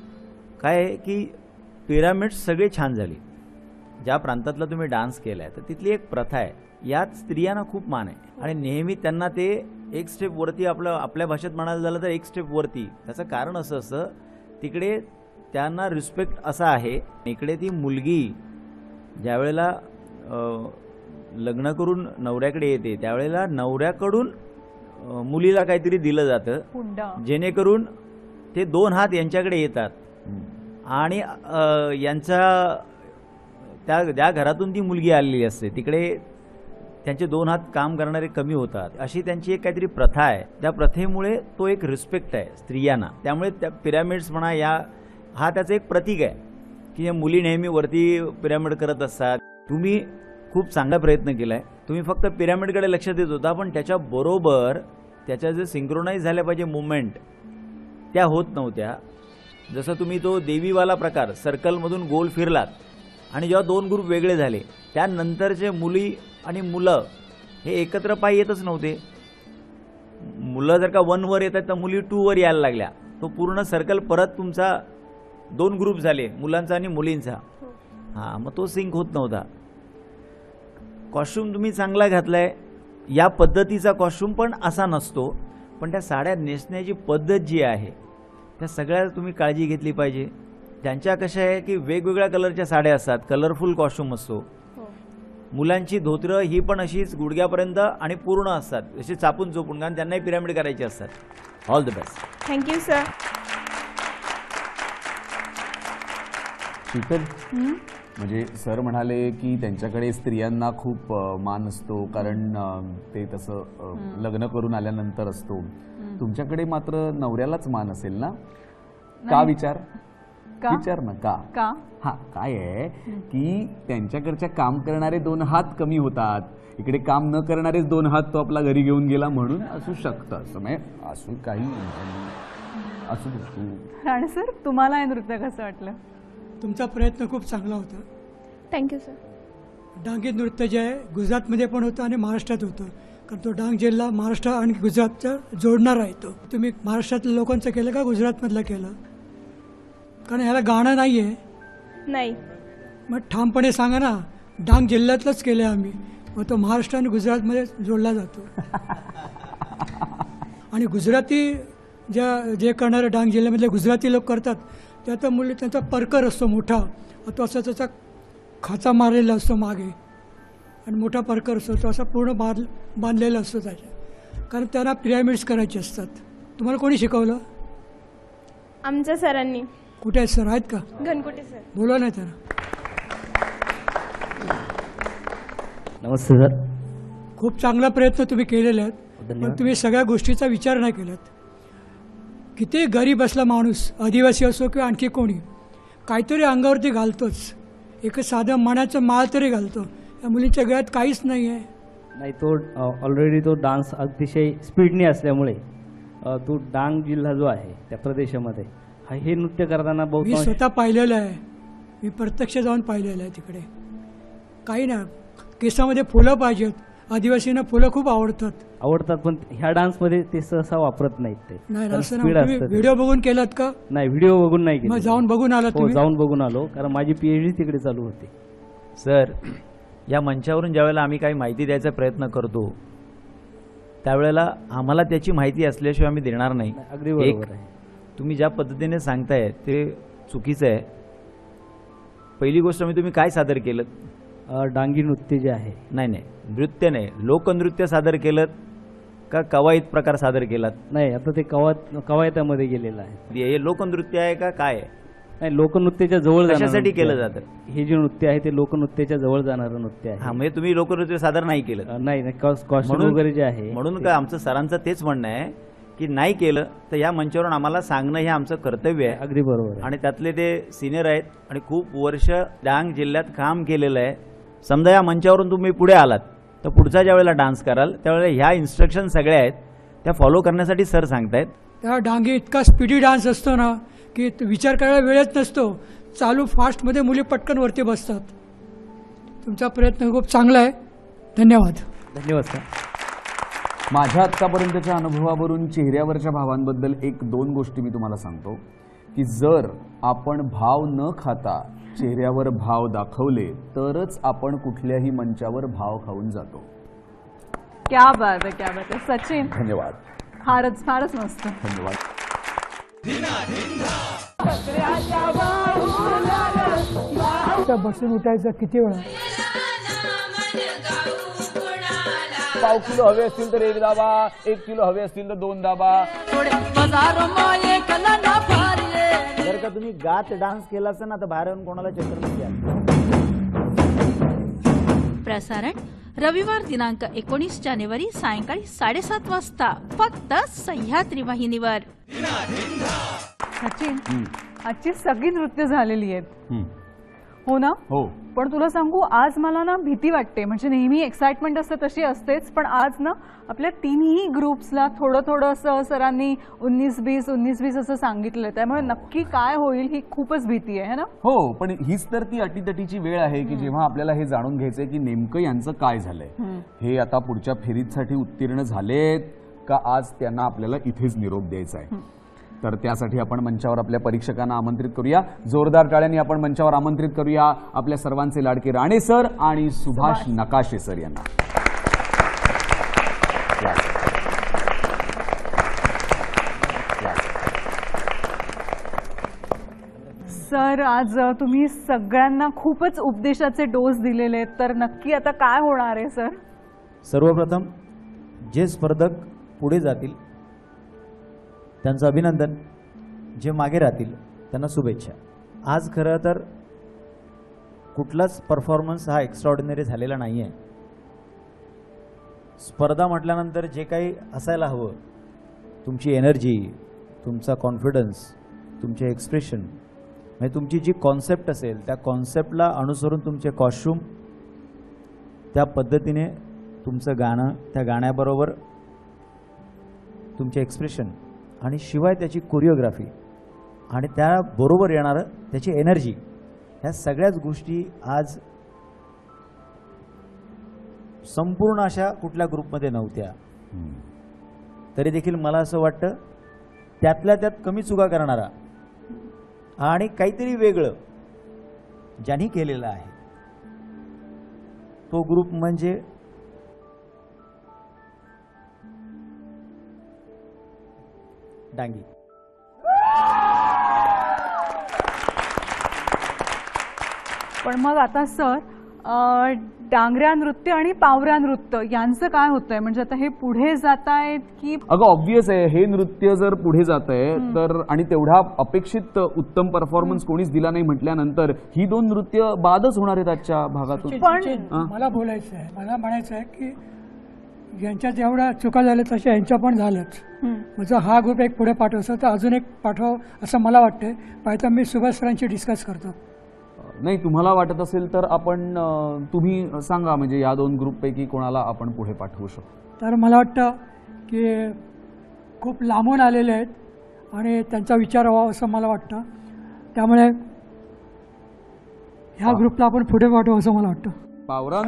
काय आहे की पिरॅमिड्स सगळे छान झाली. ज्या प्रांतातला तुम्ही डान्स केला आहे तर तिथली एक प्रथा आहे, यात स्त्रियांना खूप मान आहे आणि नेहमी त्यांना ते एक स्टेप वरती, आपल्या भाषेत म्हणायला झालं तर एक स्टेप वरती. त्याचं कारण असं असं, तिकडे त्यांना रिस्पेक्ट असा आहे. इकडे ती मुलगी ज्या वेळेला लग्न करून नवऱ्याकडे येते त्यावेळेला नवऱ्याकडून मुलीला काहीतरी दिलं जातं, जेणेकरून ते 2 हात यांच्याकडे येतात आणि यांचा ज्या घरातून ती मुलगी आलेली असते तिकडे त्यांचे 2 हात काम करणारे कमी होतात, अशी त्यांची एक काहीतरी प्रथा आहे. त्या प्रथेमुळे तो एक रिस्पेक्ट आहे स्त्रियांना. त्यामुळे त्या पिरॅमिड्स म्हणा, हा त्याचं एक प्रतीक आहे की या मुली नेहमी वरती पिरॅमिड करत असतात. तुम्ही खूप चांगला प्रयत्न केला आहे. तुम्ही फक्त पिरॅमिडकडे लक्ष देत होता, पण त्याच्याबरोबर त्याच्या जे सिंक्रोनाइज झाल्या पाहिजे मुवमेंट त्या होत नव्हत्या. जसं तुम्ही तो देवीवाला प्रकार सर्कलमधून गोल फिरलात आणि जेव्हा 2 ग्रुप वेगळे झाले त्यानंतरचे मुली आणि मुलं हे एकत्र पाय येतच नव्हते. मुलं जर का 1 वर येतात तर मुली 2 वर यायला लागल्या. तो पूर्ण सर्कल परत तुमचा 2 ग्रुप झाले, मुलांचा आणि मुलींचा. हां, मग तो सिंक होत नव्हता. कॉस्ट्यूम तुम्ही चांगला घातलाय, या पद्धतीचा कॉस्ट्यूम पण असा नसतो, पण त्या साड्या नेसण्याची पद्धत जी आहे त्या सगळ्या तुम्ही काळजी घेतली पाहिजे. त्यांच्या कशा आहे की वेगवेगळ्या कलरच्या साड्या असतात, कलरफुल कॉस्ट्यूम असतो. मुलांची धोतरं ही पण अशीच गुडघ्यापर्यंत आणि पूर्ण असतात, अशी चापून चोपून, कारण त्यांनाही पिरॅमिड करायची असतात. All the best. Thank you sir. Sheetal, म्हणजे सर म्हणाले की त्यांच्याकडे स्त्रियांना खूप मान असतो, कारण ते तसं लग्न करून आल्यानंतर असतो. तुमच्याकडे मात्र नवऱ्यालाच मान असेल ना? का विचार ना का? हा, काय आहे की त्यांच्याकडच्या काम करणारे 2 हात कमी होतात, इकडे काम न करणारेच 2 हात तो आपला घरी घेऊन गेला, म्हणून असू शकतं. असं म्हणजे असू काही असू. राणे सर, तुम्हाला हे नृत्य कसं वाटलं? तुमचा प्रयत्न खूप चांगला होता. Thank you sir. डांगी नृत्य जे आहे गुजरातमध्ये पण होतं आणि महाराष्ट्रात होतं, कारण तो डांग जिल्हा महाराष्ट्र आणि गुजरातचा जोडणारा आहे. तो तुम्ही महाराष्ट्रातल्या लोकांचं केलं का गुजरातमधलं केलं? कारण ह्याला गाणं नाही आहे. नाही. मग ठामपणे सांगा ना, डांग जिल्ह्यातलंच केलं आम्ही, मग तो महाराष्ट्र आणि गुजरातमध्ये जोडला जातो. आणि गुजराती जे करणारे डांग जिल्ह्यामधले गुजराती लोक करतात त्यात मुली त्यांचा परकर असतो मोठा, तो असा त्याचा खाचा मारलेला असतो मागे आणि मोठा परकर असतो तो असा पूर्ण बांधलेला असतो त्याच्या, कारण त्यांना पिरॅमिड्स करायचे असतात. तुम्हाला कोणी शिकवलं? आमच्या सरांनी. कुठे आहेत सर? आहेत का? घनकुटे सर. बोला नाही त्यांना. नमस्ते सर. खूप चांगला प्रयत्न तुम्ही केलेले आहेत, पण धन्यवाद. तुम्ही सगळ्या गोष्टीचा विचार नाही केलात. किती गरीब असला माणूस, आदिवासी असो किंवा आणखी कोणी, काहीतरी अंगावरती घालतोच. एक साधं मण्याचं माळ तरी घालतो. या मुलींच्या गळ्यात काहीच नाही आहे. नाही, तो ऑलरेडी तो डान्स अतिशय स्पीडने असल्यामुळे तो डांग जिल्हा जो आहे त्या प्रदेशामध्ये हे नृत्य करताना मी बहुतांश स्वतः पाहिलेलं आहे, मी प्रत्यक्ष जाऊन पाहिलेलं आहे. तिकडे काही नाही, केसामध्ये फुलं पाहिजेत. आदिवासींना फुलं खूप आवडतात, पण ह्या डान्समध्ये ते सहसा वापरत नाहीत. ते नाही कारण असं speed नाही. असतं ते. व्हिडिओ बघून केलात का? नाही, व्हिडिओ बघून नाही केलं. मग जाऊन बघून आलात हो, तुम्ही? जाऊन बघून आलो, कारण माझी PhD तिकडे चालू होती. सर, या मंचावरून ज्यावेळेला आम्ही काही माहिती द्यायचा प्रयत्न करतो त्यावेळेला आम्हाला त्याची माहिती असल्याशिवाय आम्ही देणार नाही. अगदी बरोबर आहे. तुम्ही ज्या पद्धतीने सांगताय ते चुकीचं आहे. पहिली गोष्ट म्हणजे तुम्ही काय सादर केलं? डांगी नृत्य जे आहे. नाही, नृत्य नाही, लोकनृत्य सादर केलं का कवायत प्रकार सादर केलात? नाही, आता ते कवायतामध्ये गेलेलं आहे. हे लोकनृत्य आहे का काय आहे? नाही, लोकनृत्याच्या जवळ जाणारं कशासाठी नृत्य केलं आहे. जातं? हे जे नृत्य आहे ते लोकनृत्याच्या जवळ जाणारं नृत्य आहे. हा, म्हणजे तुम्ही लोकनृत्य सादर नाही केलं? नाही, कॉस्ट्यूम वगैरे जे आहे. म्हणून का आमचं सरांचं तेच म्हणणं आहे की नाही केलं तर या मंचावरून आम्हाला सांगणं हे आमचं कर्तव्य आहे. अगदी बरोबर. आणि त्यातले ते सिनियर आहेत आणि खूप वर्ष डांग जिल्ह्यात काम केलेलं आहे. समजा या मंचावरून तुम्ही पुढे आलात तर पुढचा ज्या वेळेला डान्स कराल त्यावेळेला ह्या इन्स्ट्रक्शन सगळ्या आहेत त्या फॉलो करण्यासाठी सर सांगतायत. त्या डांगे इतका स्पीडी डान्स असतो ना की विचार करायला वेळच नसतो. चालू फास्टमध्ये मुली पटकन वरती बसतात. तुमचा प्रयत्न खूप चांगला आहे. धन्यवाद. धन्यवाद सर. माझ्या आत्तापर्यंतच्या अनुभवावरून चेहऱ्यावरच्या भावांबद्दल 1-2 गोष्टी मी तुम्हाला सांगतो की जर आपण भाव न खाता चेहऱ्यावर भाव दाखवले तरच आपण कुठल्याही मंचावर भाव खाऊन जातो. क्या बात आहे, क्या बात आहे सचिन. धन्यवाद. फारच मस्त. धन्यवाद. बसून उठायचं किती वेळा? पाव किलो हवे असतील तर 1 दाबा, 1 किलो हवे असतील तर 2 दाबा. जर का तुम्ही गात डान्स केला असेल ना तर बाहेर येऊन कोणाला चक्कर नाही द्या. प्रसारण रविवार दिनांक 19 जानेवारी सायंकाळी 7:30 वाजता फक्त सह्याद्री वाहिनीवर. सचिन, आजची सगळी नृत्य झालेली आहेत हो ना? हो. पण तुला सांगू आज मला ना भीती वाटते. म्हणजे नेहमी एक्साइटमेंट असते तशी असतेच, पण आज ना आपल्या तिन्ही ग्रुप्सला थोडं असं सरांनी 19-20 असं सांगितलंय. त्यामुळे नक्की काय होईल ही खूपच भीती आहे ना? हो, पण हीच तर ती अटीतटीची वेळ आहे की जेव्हा आपल्याला हे जाणून घ्यायचंय की नेमकं यांचं काय झालंय. हे आता पुढच्या फेरीसाठी उत्तीर्ण झालेत का आज त्यांना आपल्याला इथेच निरोप द्यायचा आहे. तर त्यासाठी आपण मंचावर आपल्या परीक्षकांना आमंत्रित करूया. जोरदार टाळ्यांनी आपण मंचावर आमंत्रित करूया आपल्या सर्वांचे लाडके राणे सर आणि सुभाष नकाशे सर यांना. सर, आज तुम्ही सगळ्यांना खूपच उपदेशाचे डोस दिलेले आहेत, तर नक्की आता काय होणार आहे सर? सर्वप्रथम जे स्पर्धक पुढे जातील त्यांचं अभिनंदन, जे मागे राहतील त्यांना शुभेच्छा. आज खरं तर कुठलाच परफॉर्मन्स हा एक्स्ट्राऑर्डिनरी झालेला नाही आहे. स्पर्धा म्हटल्यानंतर जे काही असायला हवं, तुमची एनर्जी, तुमचा कॉन्फिडन्स, तुमचे एक्सप्रेशन, म्हणजे तुमची जी कॉन्सेप्ट असेल त्या कॉन्सेप्टला अनुसरून तुमचे कॉस्ट्यूम, त्या पद्धतीने तुमचं गाणं, त्या गाण्याबरोबर तुमचे एक्सप्रेशन आणि शिवाय त्याची कोरिओग्राफी आणि त्याबरोबर येणारं त्याची एनर्जी, ह्या सगळ्याच गोष्टी आज संपूर्ण अशा कुठल्या ग्रुपमध्ये नव्हत्या. तरी देखील मला असं वाटतं त्यातल्या त्यात कमी चुका करणारा आणि काहीतरी वेगळं ज्यांनी केलेलं आहे तो ग्रुप म्हणजे डांगी. पण मग आता सर डांगऱ्या नृत्य आणि पावरा नृत्य यांचं काय होतंय, म्हणजे आता हे पुढे जातायत की? अगं ऑब्व्हियस आहे, हे नृत्य जर पुढे जात आहे तर आणि तेवढा अपेक्षित उत्तम परफॉर्मन्स कोणीच दिला नाही म्हटल्यानंतर ही दोन नृत्य बादच होणार आहेत आजच्या भागातून. मला बोलायचं आहे, मला म्हणायचं आहे की यांच्या जेवढ्या चुका झाल्या तशा यांच्या पण झाल्याच. म्हणजे हा ग्रुप एक पुढे पाठवसा तर अजून एक पाठव असं मला वाटतंय. पाहिजे मी सुभाष सरांशी डिस्कस करतो. नाही, तुम्हाला वाटत असेल तर आपण तुम्ही सांगा, म्हणजे या दोन ग्रुपपैकी कोणाला आपण पुढे पाठवू शकतो. तर मला वाटतं की खूप लांबून आलेले आहेत आणि त्यांचा विचार व्हावा असं मला वाटतं. त्यामुळे ह्या ग्रुपला आपण पुढे पाठवू असं मला वाटतं. पावरा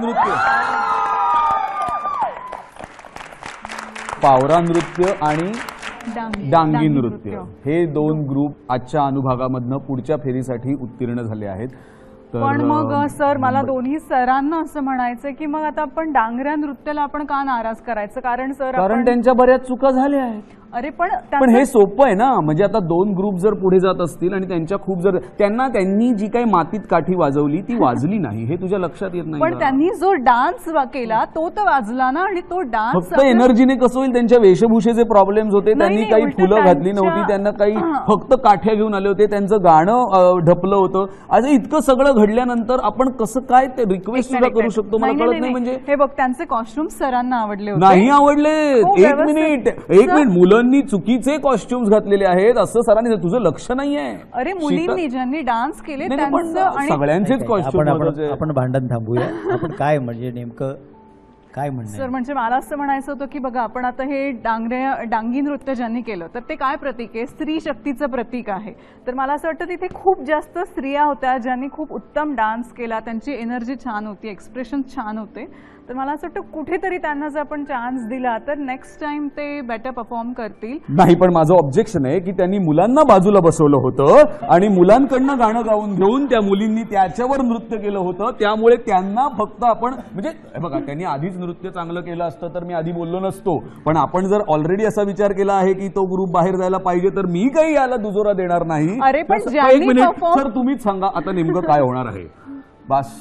नृत्य आणि डांगी नृत्य हे दोन ग्रुप आजच्या अनुभागामधनं पुढच्या फेरीसाठी उत्तीर्ण झाले आहेत. पण मग सर मला दोन्ही सरांना असं म्हणायचं की मग आता आपण डांगऱ्या नृत्याला आपण का नाराज करायचं, कारण सर कारण त्यांच्या बऱ्याच चुका झाल्या आहेत. अरे पण हे सोपं आहे ना, म्हणजे आता दोन ग्रुप जर पुढे जात असतील आणि त्यांच्या खूप जर त्यांनी जी काही मातीत काठी वाजवली ती वाजली नाही हे तुझ्या लक्षात येत नाही. पण त्यांनी जो डान्स केला तो तर वाजला ना, आणि तो डान्स फक्त एनर्जीने कसं होईल. त्यांच्या वेशभूषेचे प्रॉब्लेम्स होते, त्यांनी काही फुलं घातली नव्हती, त्यांना काही फक्त काठ्या घेऊन आले होते, त्यांचं गाणं ढपलं होतं. आज इतकं सगळं घडल्यानंतर आपण कसं काय ते रिक्वेस्ट सुद्धा करू शकतो मला कळत नाही. म्हणजे हे बघ त्यांचे कॉस्ट्युम सरांना आवडले होते. नाही आवडले. एक मिनिट मुलांनी चुकीचे कॉस्ट्युम्स घातलेले आहेत असं सरांनी, तुझं लक्ष नाहीये. अरे मुलींनी ज्यांनी डान्स केले सगळ्यांचेच कॉस्ट्युम. आपण भांडण थांबूया. आपण काय म्हणजे नेमकं काय म्हणणं सर, म्हणजे मला असं म्हणायचं होतं की बघा आपण आता हे डांगी नृत्य ज्यांनी केलं तर ते काय प्रतीक आहे, स्त्री शक्तीचं प्रतीक आहे. तर मला असं वाटतं तिथे खूप जास्त स्त्रिया होत्या ज्यांनी खूप उत्तम डान्स केला, त्यांची एनर्जी छान होती, एक्सप्रेशन छान होते. तर मला असं वाटतं कुठेतरी त्यांना जर आपण चान्स दिला तर नेक्स्ट टाइम ते बेटर परफॉर्म करतील. नाही, पण माझं ऑब्जेक्शन आहे की त्यांनी मुलांना बाजूला बसवलं होतं आणि मुलांकडनं गाणं गाऊन घेऊन त्या मुलींनी त्याच्यावर नृत्य केलं होतं. त्यामुळे त्यांना फक्त आपण म्हणजे बघा, त्यांनी आधीच नृत्य चांगलं केलं असतं तर मी आधी बोललो नसतो. पण आपण जर ऑलरेडी असा विचार केला आहे की तो ग्रुप बाहेर जायला पाहिजे तर मी काही याला दुजोरा देणार नाही. अरे पण एक मिनिट सर, तुम्हीच सांगा आता नेमकं काय होणार आहे. बस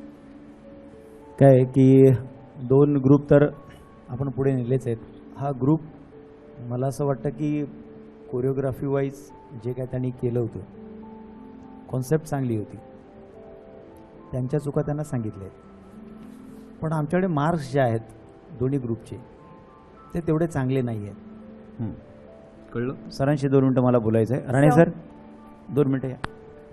काय की दोन ग्रुप तर आपण पुढे नेलेच आहेत. हा ग्रुप मला असं वाटतं की कोरिओग्राफी वाईज जे काय त्यांनी केलं होतं, कॉन्सेप्ट चांगली होती, त्यांच्या चुका त्यांना सांगितल्या आहेत. पण आमच्याकडे मार्क्स जे आहेत दोन्ही ग्रुपचे ते तेवढे चांगले नाही आहेत. कळलं? सरांशी 2 मिनटं मला बोलायचं आहे. राणे सर 2 मिनटं या.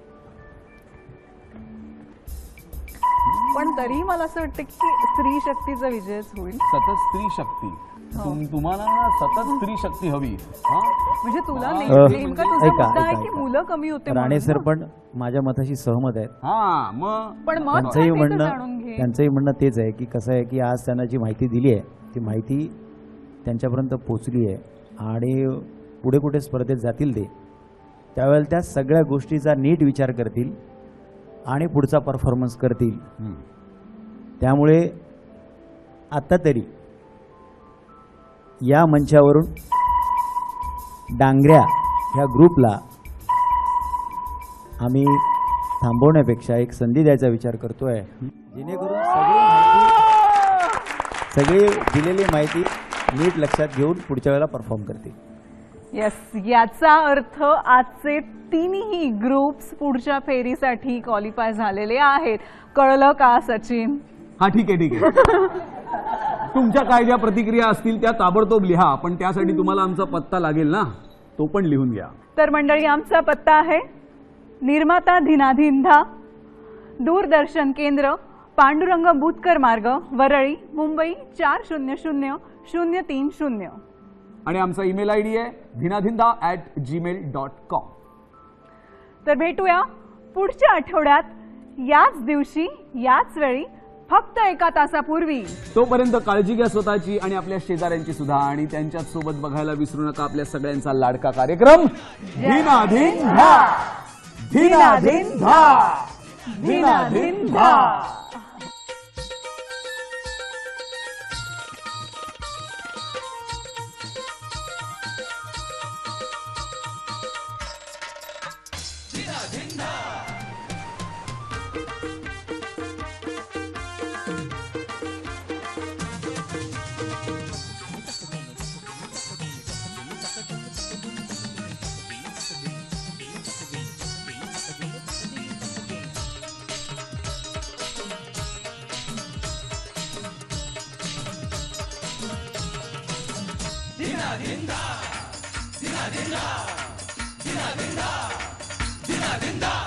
पण तरी मला असं वाटतं की स्त्री शक्तीचा विजयच होईल. सतत स्त्री शक्ती, तुम्हाला सतत स्त्री शक्ती हवी. म्हणजे तुला नेमका तुझा मुद्दा आहे की मुलं कमी होते. राणे सर पण माझ्या मताशी सहमत आहेत. पण त्यांचंही म्हणणं तेच आहे की कसं आहे की आज त्यांना जी माहिती दिली आहे ती माहिती त्यांच्यापर्यंत पोचली आहे आणि पुढे कुठे स्पर्धेत जातील ते त्यावेळेला त्या सगळ्या गोष्टीचा नीट विचार करतील आणि पुढचा परफॉर्मन्स करतील. त्यामुळे आता तरी या मंचावरून डांगऱ्या ह्या ग्रुपला आम्ही थांबवण्यापेक्षा एक संधी द्यायचा विचार करतोय, जेणेकरून सगळी दिलेली माहिती नीट लक्षात घेऊन पुढच्या वेळेला परफॉर्म करतील. येस, याचा अर्थ आजचे तिन्ही ग्रुप्स पुढच्या फेरीसाठी क्वालिफाय झालेले आहेत. कळलं का सचिन? हा ठीक आहे. तुमच्या काय ज्या प्रतिक्रिया असतील त्या ताबडतोब लिहा, पण त्यासाठी तुम्हाला आमचा पत्ता लागेल ना, तो पण लिहून घ्या. तर मंडळी, आमचा पत्ता आहे निर्माता धीनाधीनधा, दूरदर्शन केंद्र, पांडुरंग बुतकर मार्ग, वरळी, मुंबई 400030. आणि आमचा ईमेल आयडी आहे dhinadhinda@gmail.com. तर भेटूया पुढच्या आठवड्यात याच दिवशी याच वेळी फक्त 1 तासापूर्वी. तोपर्यंत काळजी घ्या स्वतःची आणि आपल्या शेजाऱ्यांची सुद्धा, आणि त्यांच्या सोबत बघायला विसरू नका आपल्या सगळ्यांचा लाडका कार्यक्रम धीनाधीनधा. धीनाधीनधा. धीनाधीनधा. धिंदा